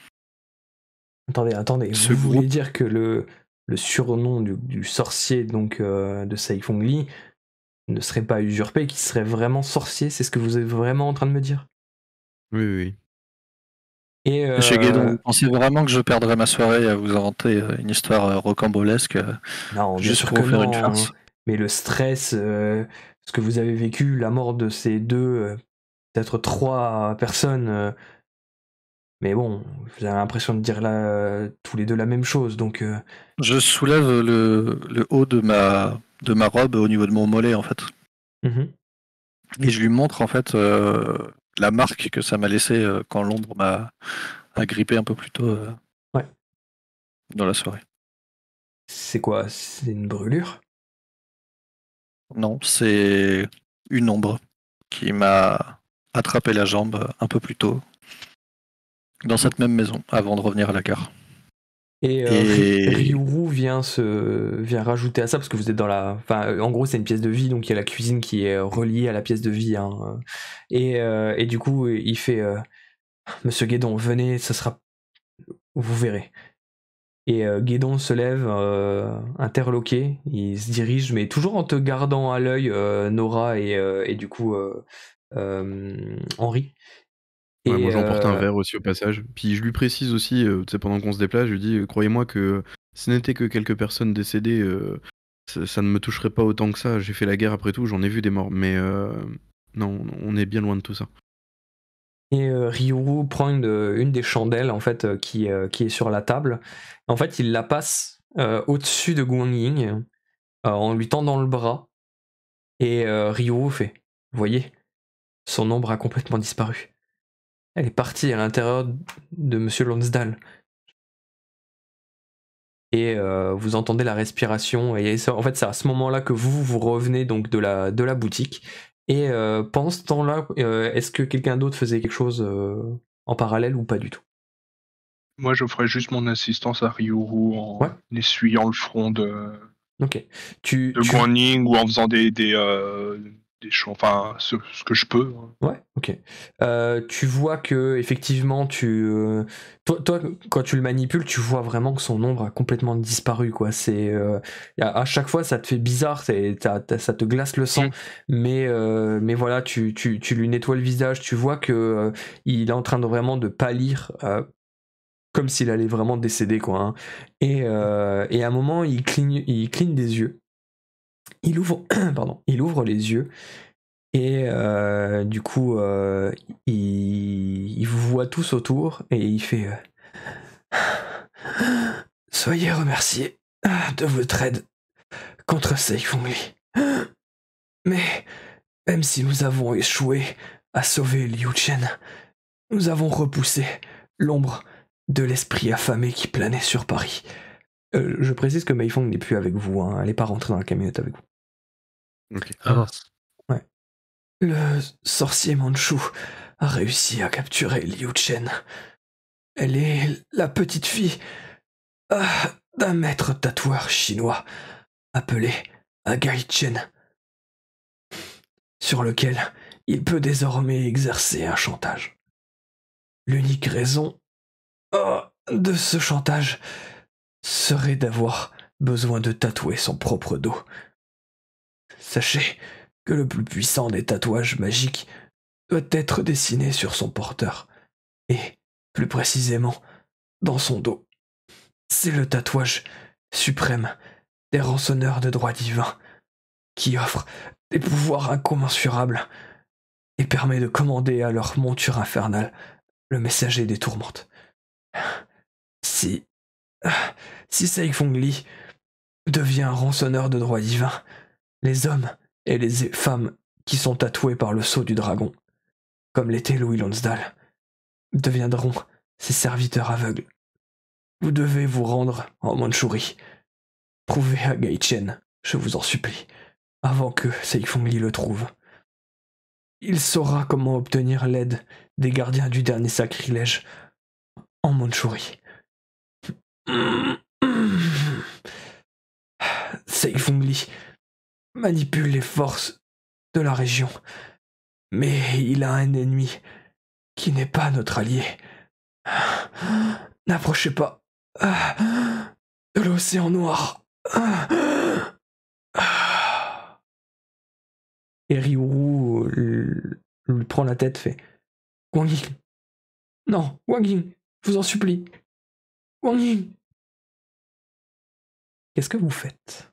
A: Attendez,
C: Ce
A: vous voulez
C: groupe-
A: dire que le surnom du sorcier donc de Saifong Li ne serait pas usurpé, qu'il serait vraiment sorcier? C'est ce que vous êtes vraiment en train de me dire?
E: Oui.
A: Et
C: Monsieur Guédon, vous pensez vraiment que je perdrais ma soirée à vous inventer une histoire rocambolesque
A: non, bien
C: juste
A: sûr
C: pour
A: que
C: faire une
A: non,
C: farce?
A: mais le stress, ce que vous avez vécu, la mort de ces deux, peut-être 3 personnes, mais bon, vous avez l'impression de dire là, tous les deux la même chose, donc
C: Je soulève le haut de ma robe au niveau de mon mollet en fait. Et je lui montre en fait la marque que ça m'a laissé quand l'ombre m'a agrippé un peu plus tôt
A: Ouais.
C: dans la soirée.
A: C'est quoi? C'est une brûlure?
C: Non, c'est une ombre qui m'a attrapé la jambe un peu plus tôt dans cette même maison avant de revenir à la gare.
A: Et
C: Et-
A: Ryuru vient rajouter à ça, parce que vous êtes dans la... Enfin, en gros, c'est une pièce de vie, donc il y a la cuisine qui est reliée à la pièce de vie. Hein. Et du coup, il fait... Monsieur Guédon, venez, ce sera... Vous verrez. Et Guédon se lève, interloqué, il se dirige, mais toujours en te gardant à l'œil, Nora et du coup Henri.
E: Ouais,
A: Et,
E: moi j'emporte un verre aussi au passage. Puis je lui précise aussi, tu sais, pendant qu'on se déplace, je lui dis croyez-moi que ce n'était que quelques personnes décédées, ça ne me toucherait pas autant que ça. J'ai fait la guerre après tout, j'en ai vu des morts, mais non, on est bien loin de tout ça.
A: Et Ryuru prend une des chandelles en fait qui est sur la table. En fait, il la passe au-dessus de Guanyin en lui tendant le bras. Et Ryuru fait, vous voyez, son ombre a complètement disparu. Elle est partie à l'intérieur de Monsieur Lonsdale. Et vous entendez la respiration. Et en fait, c'est à ce moment-là que vous revenez donc de la boutique. Et pendant ce temps-là, est-ce que quelqu'un d'autre faisait quelque chose en parallèle ou pas du tout?
F: Moi, j'offrais juste mon assistance à Ryuru en essuyant le front de
A: Ok.
F: Guanyin ou en faisant des choses, enfin, ce que je peux.
A: Ouais, ok. Tu vois que effectivement, toi, quand tu le manipules, tu vois vraiment que son ombre a complètement disparu, quoi. C'est à chaque fois, ça te fait bizarre, ça te glace le sang, mais voilà, tu lui nettoies le visage, tu vois que il est en train de vraiment de pâlir, comme s'il allait vraiment décéder, quoi. Hein. Et à un moment, il cligne des yeux. Il ouvre, il ouvre les yeux. Et du coup, il vous voit tous autour et il fait soyez remerciés de votre aide contre Seifengli. Mais même si nous avons échoué à sauver Liu Chen, nous avons repoussé l'ombre de l'esprit affamé qui planait sur Paris. Je précise que Mei Fong n'est plus avec vous, hein, elle n'est pas rentrée dans la camionnette avec vous.
E: Ok.
A: Ouais. Le sorcier Manchu a réussi à capturer Liu Chen. Elle est la petite fille d'un maître tatoueur chinois appelé Agai Chen, sur lequel il peut désormais exercer un chantage. L'unique raison de ce chantage serait d'avoir besoin de tatouer son propre dos. Sachez que le plus puissant des tatouages magiques doit être dessiné sur son porteur, et plus précisément dans son dos. C'est le tatouage suprême des rançonneurs de droit divin, qui offre des pouvoirs incommensurables et permet de commander à leur monture infernale le messager des tourmentes. Si Seifengli devient un rançonneur de droit divin, les hommes et les femmes qui sont tatoués par le sceau du dragon, comme l'était Louis Lonsdale, deviendront ses serviteurs aveugles. Vous devez vous rendre en Mandchourie. Prouvez à Gai Chen, je vous en supplie, avant que Seifengli le trouve. Il saura comment obtenir l'aide des gardiens du dernier sacrilège en Mandchourie. Seifengli manipule les forces de la région, mais il a un ennemi qui n'est pas notre allié. N'approchez pas de l'océan noir. Et Ryuru lui prend la tête, fait Wang Ying. Non, Wang Ying, je vous en supplie. Wang Ying. Qu'est-ce que vous faites?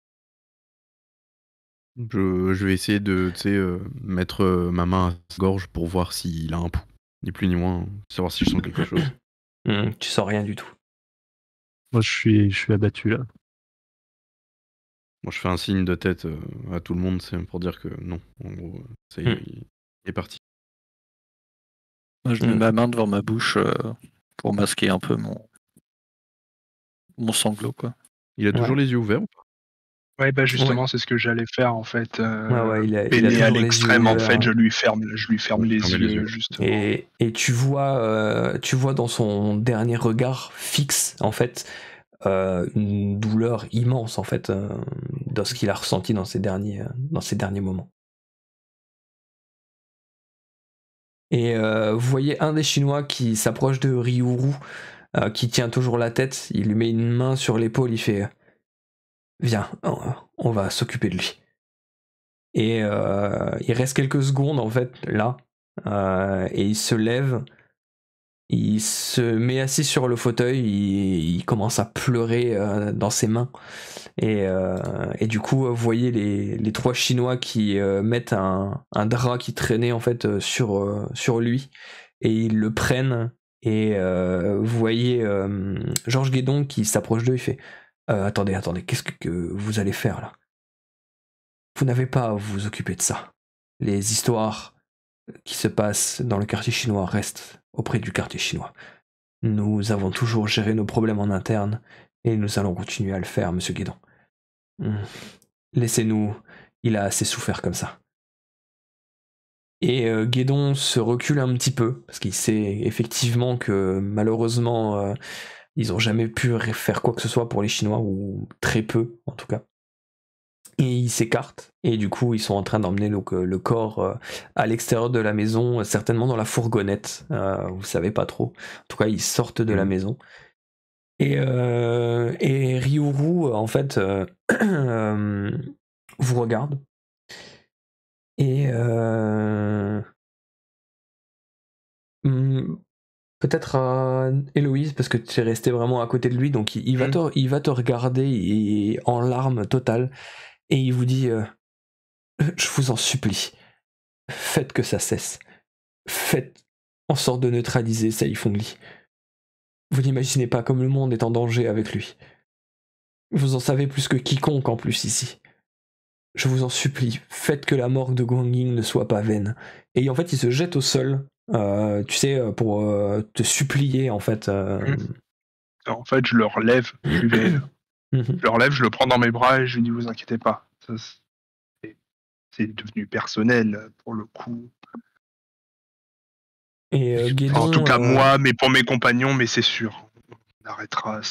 E: Je vais essayer de mettre ma main à sa gorge pour voir s'il a un pouls. Ni plus ni moins, savoir si je sens quelque chose.
A: Tu sens rien du tout.
B: Moi, je suis abattu là.
E: Moi, je fais un signe de tête à tout le monde, c'est pour dire que non. En gros, ça y est, il est parti.
C: Moi, je mets ma main devant ma bouche pour masquer un peu mon sanglot, quoi.
E: Il a toujours les yeux ouverts ou pas?
F: Ouais, bah justement, c'est ce que j'allais faire en fait.
A: il a
F: Peiner à
A: toujours les
F: l'extrême,
A: yeux
F: en fait,
A: ouverts.
F: je lui ferme les yeux, justement.
A: Et tu vois dans son dernier regard fixe, en fait, une douleur immense, en fait, dans ce qu'il a ressenti dans ces derniers moments. Et vous voyez un des Chinois qui s'approche de Ryuru, qui tient toujours la tête, il lui met une main sur l'épaule, il fait viens, on va s'occuper de lui. Et il reste quelques secondes en fait là, et il se lève Il se met assis sur le fauteuil, il commence à pleurer dans ses mains. Et du coup, vous voyez les 3 Chinois qui mettent un drap qui traînait en fait sur lui. Et ils le prennent. Et vous voyez Georges Guédon qui s'approche d'eux, il fait attendez, qu'est-ce que vous allez faire là? Vous n'avez pas à vous occuper de ça. Les histoires qui se passent dans le quartier chinois restent auprès du quartier chinois. Nous avons toujours géré nos problèmes en interne et nous allons continuer à le faire, monsieur Guédon. Laissez-nous, il a assez souffert comme ça. Et Guédon se recule un petit peu, parce qu'il sait effectivement que malheureusement, ils n'ont jamais pu faire quoi que ce soit pour les Chinois, ou très peu en tout cas. Et ils s'écartent, et du coup ils sont en train d'emmener le corps à l'extérieur de la maison, certainement dans la fourgonnette, vous savez pas trop. En tout cas ils sortent de la maison. Et Ryuru en fait vous regarde. Et peut-être à Héloïse, parce que tu es resté vraiment à côté de lui, donc il va te regarder et, en larmes totales. Et il vous dit je vous en supplie, faites que ça cesse. Faites en sorte de neutraliser Saifong Li. Vous n'imaginez pas comme le monde est en danger avec lui. Vous en savez plus que quiconque en plus ici. Je vous en supplie, faites que la mort de Guanyin ne soit pas vaine. Et en fait, il se jette au sol, tu sais, pour te supplier, en fait.
F: En fait, je le relève, je le relève, je le prends dans mes bras et je lui dis, vous inquiétez pas. Ça, c'est devenu personnel, pour le coup.
A: Et Guédon,
F: en tout cas, moi, mais pour mes compagnons, mais c'est sûr. On arrêtera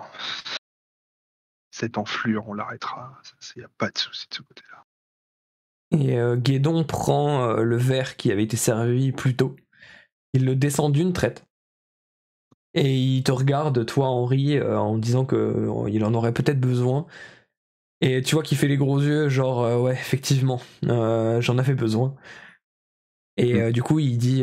F: cette enflure, on l'arrêtera. Il n'y a pas de souci de ce côté-là.
A: Et Guédon prend le verre qui avait été servi plus tôt. Il le descend d'une traite. Et il te regarde, toi, Henri, en disant qu'il en aurait peut-être besoin. Et tu vois qu'il fait les gros yeux, genre, ouais, effectivement, j'en avais besoin. Et du coup, il dit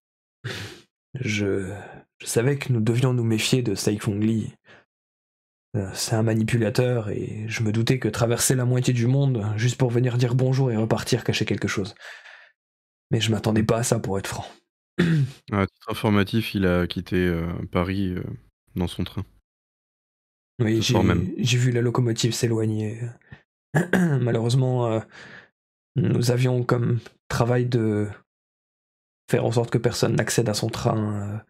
A: je savais que nous devions nous méfier de Saifong Li. C'est un manipulateur et je me doutais que traverser la moitié du monde juste pour venir dire bonjour et repartir cachait quelque chose. Mais je m'attendais pas à ça, pour être franc.
E: À titre informatif, il a quitté Paris dans son train.
A: Oui,
E: Ce soir même.
A: j'ai vu la locomotive s'éloigner. Malheureusement, nous avions comme travail de faire en sorte que personne n'accède à son train.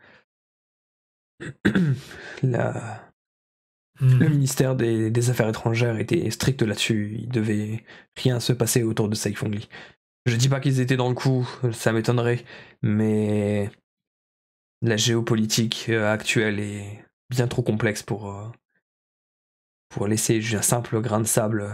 A: Le ministère des Affaires étrangères était strict là-dessus. Il devait rien se passer autour de Saifong Li. Je dis pas qu'ils étaient dans le coup, ça m'étonnerait, mais la géopolitique actuelle est bien trop complexe pour laisser un simple grain de sable.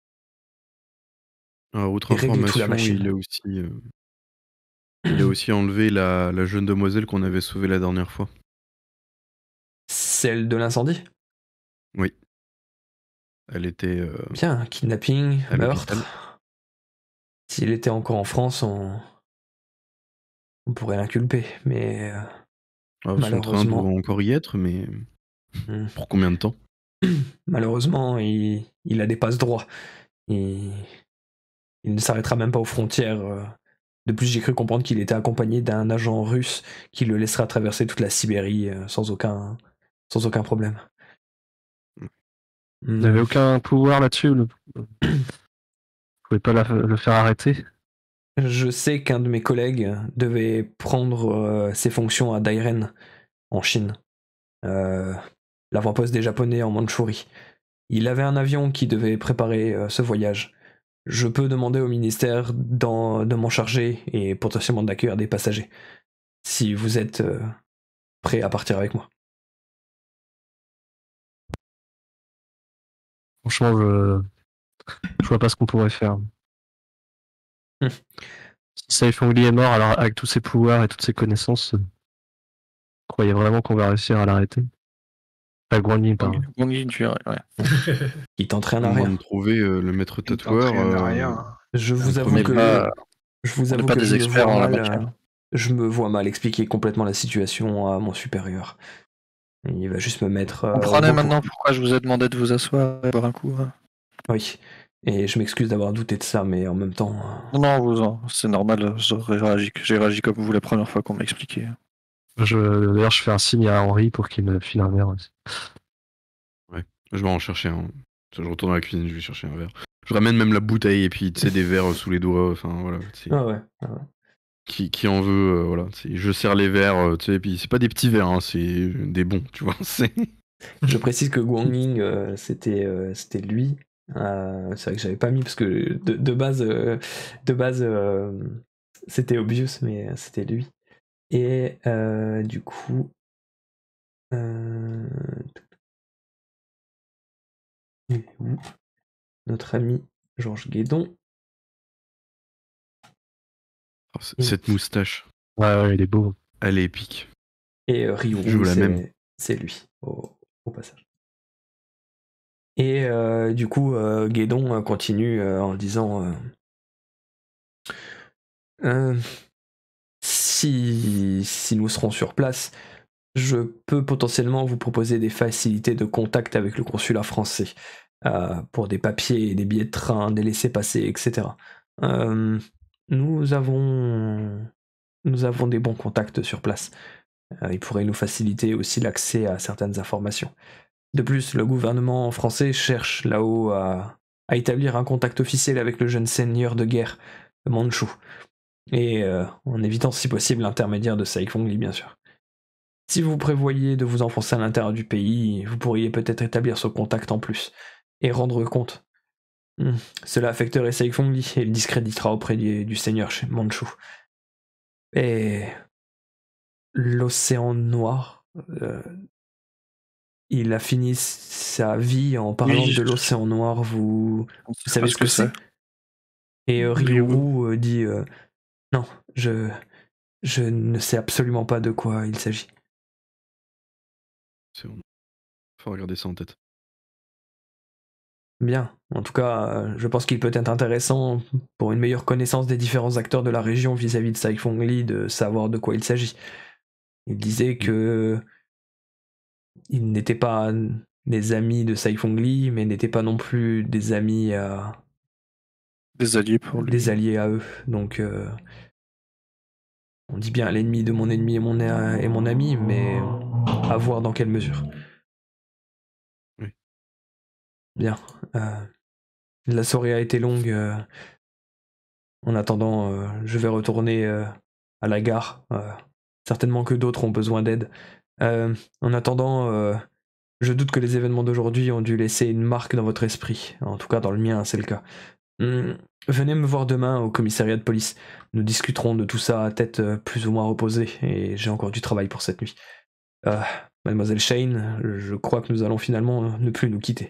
E: Alors, outre
A: Et régler toute la
E: information,
A: machine.
E: il a aussi enlevé la jeune demoiselle qu'on avait sauvée la dernière fois.
A: Celle de l'incendie?
E: Oui. Elle était...
A: Bien, kidnapping,
E: à
A: meurtre.
E: l'hôpital.
A: S'il était encore en France, on pourrait l'inculper, mais
E: Son train
A: malheureusement,
E: doit encore y être, mais pour combien de temps?
A: malheureusement, il a des passe-droits. Il ne s'arrêtera même pas aux frontières. De plus, j'ai cru comprendre qu'il était accompagné d'un agent russe qui le laissera traverser toute la Sibérie sans aucun problème.
B: Vous n'avez aucun pouvoir là-dessus? Vous pouvez pas le faire arrêter?
A: Je sais qu'un de mes collègues devait prendre ses fonctions à Dairen, en Chine. L'avant-poste des Japonais en Mandchourie. Il avait un avion qui devait préparer ce voyage. Je peux demander au ministère de m'en charger et potentiellement d'accueillir des passagers. Si vous êtes prêt à partir avec moi.
B: Franchement, je vois pas ce qu'on pourrait faire. Si Saifong Li est mort, alors avec tous ses pouvoirs et toutes ses connaissances, vous croyez vraiment qu'on va réussir à l'arrêter? Pas Guanyin, pardon.
C: Guanyin, tu ouais.
A: Il t'entraîne
E: À
A: à
E: moins
A: rien.
E: de trouver le maître
F: Il
E: tatoueur.
F: t'entraîne à rien.
A: Je vous
E: un
A: avoue
E: premier
A: que
C: pas-
A: je vous
C: on n'est
A: avoue
C: pas
A: que
C: des
A: je le
C: experts
A: vois
C: en la
A: mal.
C: matière.
A: je me vois mal expliquer complètement la situation à mon supérieur. Il va juste me mettre...
C: Vous comprenez maintenant pourquoi je vous ai demandé de vous asseoir et boire un coup. Hein.
A: Oui, et je m'excuse d'avoir douté de ça, mais en même temps...
C: Non, c'est normal, j'ai réagi comme vous la première fois qu'on m'a expliqué.
B: D'ailleurs, je fais un signe à Henri pour qu'il me file un verre aussi.
E: Ouais, je vais en chercher un. Je retourne à la cuisine, je vais chercher un verre. Je ramène même la bouteille et puis tu sais des verres sous les doigts, enfin voilà.
A: Ah ouais.
E: Qui en veut, voilà. Je sers les verres, tu sais, puis c'est pas des petits verres, hein, c'est des bons, tu vois.
A: Je précise que Guangming, c'était lui. C'est vrai que j'avais pas mis parce que de base, c'était obvious, mais c'était lui. Et du coup, il est où notre ami Georges Guédon.
E: Cette moustache,
B: Ouais, il est beau.
E: elle est épique.
A: Et
E: Je veux
A: Ryuru,
E: la même.
A: c'est lui, au passage. Et du coup, Guédon continue en disant si nous serons sur place, je peux potentiellement vous proposer des facilités de contact avec le consulat français pour des papiers, des billets de train, des laissez-passer, etc. Nous avons des bons contacts sur place. Ils pourraient nous faciliter aussi l'accès à certaines informations. De plus, le gouvernement français cherche là-haut à établir un contact officiel avec le jeune seigneur de guerre, Manchu, et en évitant si possible l'intermédiaire de Saifeng Li, bien sûr. Si vous prévoyez de vous enfoncer à l'intérieur du pays, vous pourriez peut-être établir ce contact en plus, et rendre compte. Cela affecterait Saifeng Li et le discréditera auprès du seigneur Manchu. Et l'océan noir... il a fini sa vie en parlant de l'océan noir. Vous savez ce que c'est? Et Ryuru dit non, je ne sais absolument pas de quoi il s'agit.
E: C'est bon. Faut regarder ça en tête.
A: Bien, en tout cas, je pense qu'il peut être intéressant pour une meilleure connaissance des différents acteurs de la région vis-à-vis de Saifeng Li de savoir de quoi il s'agit. Il disait que ils n'étaient pas des amis de Saifeng Li, mais n'étaient pas non plus des amis
C: Des alliés pour lui.
A: des alliés à eux. Donc, on dit bien l'ennemi de mon ennemi est mon ami, mais à voir dans quelle mesure.
E: Oui.
A: Bien. La soirée a été longue. En attendant, je vais retourner à la gare. Certainement que d'autres ont besoin d'aide. En attendant, je doute que les événements d'aujourd'hui ont dû laisser une marque dans votre esprit. En tout cas, dans le mien, c'est le cas. Venez me voir demain au commissariat de police. Nous discuterons de tout ça à tête plus ou moins reposée, et j'ai encore du travail pour cette nuit. Mademoiselle Shane, je crois que nous allons finalement ne plus nous quitter.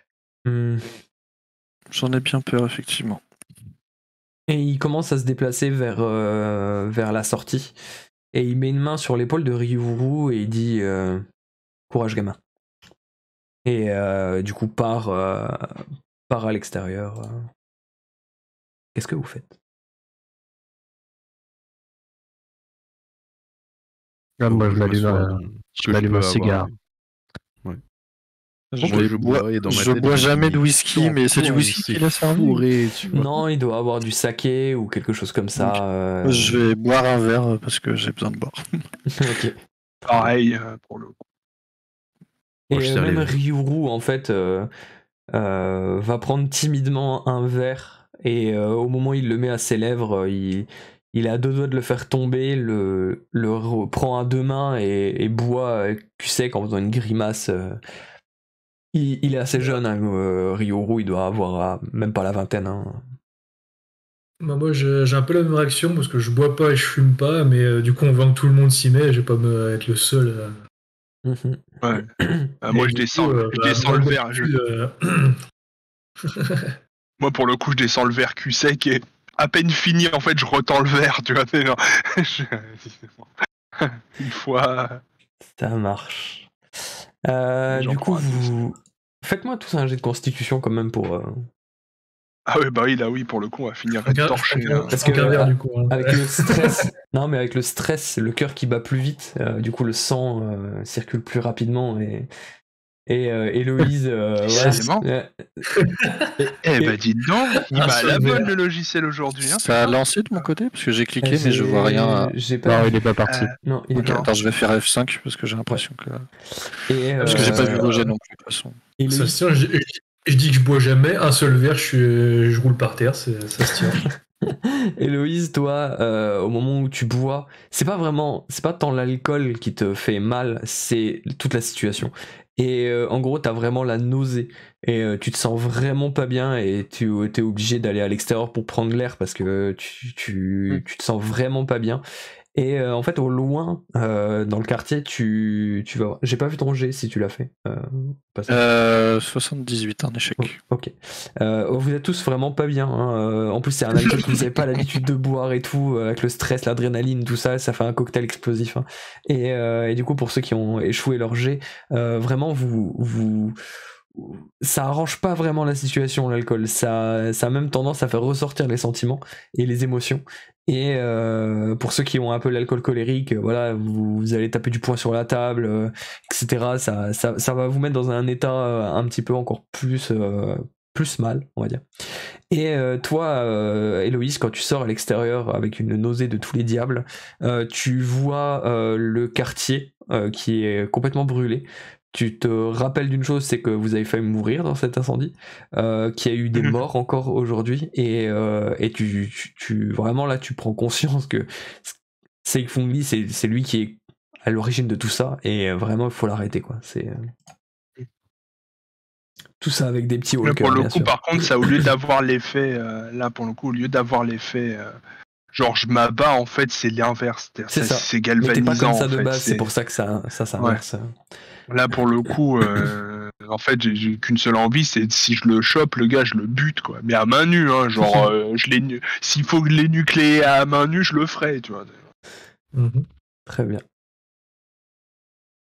C: J'en ai bien peur, effectivement.
A: Et il commence à se déplacer vers la sortie, et il met une main sur l'épaule de Ryuru et il dit courage gamin. Et du coup part à l'extérieur. Qu'est-ce que vous faites?
B: Moi, je m'allume un cigare.
E: Ouais.
C: Je bois jamais de whisky, mais c'est du whisky qu'il a servi.
A: Non, il doit avoir du saké ou quelque chose comme ça.
C: Je vais boire un verre parce que j'ai besoin de boire.
A: Ok.
F: Pareil, pour le coup.
A: Et même Ryuru, en fait, va prendre timidement un verre, et au moment où il le met à ses lèvres, il est à deux doigts de le faire tomber, le prend à deux mains et boit cul sec en faisant une grimace. Il est assez jeune, hein, Ryuru, il doit avoir même pas la vingtaine. Hein.
D: Bah moi j'ai un peu la même réaction parce que je bois pas et je fume pas, mais du coup on voit que tout le monde s'y met, je vais pas être le seul.
F: Ouais. Moi je descends le verre. Moi pour le coup je descends le verre cul sec et à peine fini en fait je retends le verre, tu vois. Une fois.
A: Ça marche. Du coup, faites-moi tous un jet de constitution quand même pour
F: Ah oui, bah oui, là oui, pour le coup, on va finir torché.
A: Parce que
D: du coup, hein.
A: avec le stress, non mais avec le stress, c'est le cœur qui bat plus vite, du coup le sang circule plus rapidement et Héloïse,
F: Décidément. Eh bah dites donc, il m'a la bonne le logiciel aujourd'hui. Hein,
C: Ça a lancé de mon côté parce que j'ai cliqué mais je vois rien.
A: Non,
B: il est pas parti.
A: Non, il est pas.
C: Attends, je vais faire F5 parce que j'ai l'impression que. Parce que j'ai pas vu Roger non plus de toute façon.
D: Ça, je dis que je bois jamais, un seul verre, je roule par terre, ça se tient.
A: Héloïse, toi, au moment où tu bois, c'est pas tant l'alcool qui te fait mal, c'est toute la situation. Et en gros, t'as vraiment la nausée et tu te sens vraiment pas bien et tu es obligé d'aller à l'extérieur pour prendre l'air parce que tu te sens vraiment pas bien. Et en fait, au loin, dans le quartier, tu vas voir. J'ai pas vu ton jet si tu l'as fait.
C: 78, un échec.
A: Ok. Vous êtes tous vraiment pas bien. Hein. En plus, c'est un alcool que vous n'avez pas l'habitude de boire et tout, avec le stress, l'adrénaline, tout ça, ça fait un cocktail explosif. Hein. Et du coup, pour ceux qui ont échoué leur jet, vraiment, ça arrange pas vraiment la situation, l'alcool. Ça a même tendance à faire ressortir les sentiments et les émotions. Et pour ceux qui ont un peu l'alcool colérique, voilà, vous allez taper du poing sur la table, etc. Ça va vous mettre dans un état un petit peu encore plus mal, on va dire. Et toi, Héloïse, quand tu sors à l'extérieur avec une nausée de tous les diables, tu vois le quartier qui est complètement brûlé. Tu te rappelles d'une chose, c'est que vous avez failli mourir dans cet incendie, qu'il y a eu des morts encore aujourd'hui, et tu vraiment là tu prends conscience que Seifung Lee, c'est lui qui est à l'origine de tout ça, et vraiment il faut l'arrêter quoi. C'est tout ça avec des petits hauts le cœur,
F: pour le
A: bien
F: coup,
A: sûr.
F: par contre, ça au lieu d'avoir l'effet, là pour le coup, au lieu d'avoir l'effet, genre je m'abats, en fait, c'est l'inverse.
A: C'est ça.
F: C'est
A: Mais
F: galvanisant.
A: t'es pas comme ça
F: en
A: de
F: fait.
A: base, c'est pour ça que ça s'inverse.
F: Là, pour le coup, en fait, j'ai qu'une seule envie, c'est si je le chope, le gars, je le bute, quoi. Mais à main nue, hein, genre, s'il faut les nucléer à main nue, je le ferai, tu vois.
A: Très bien.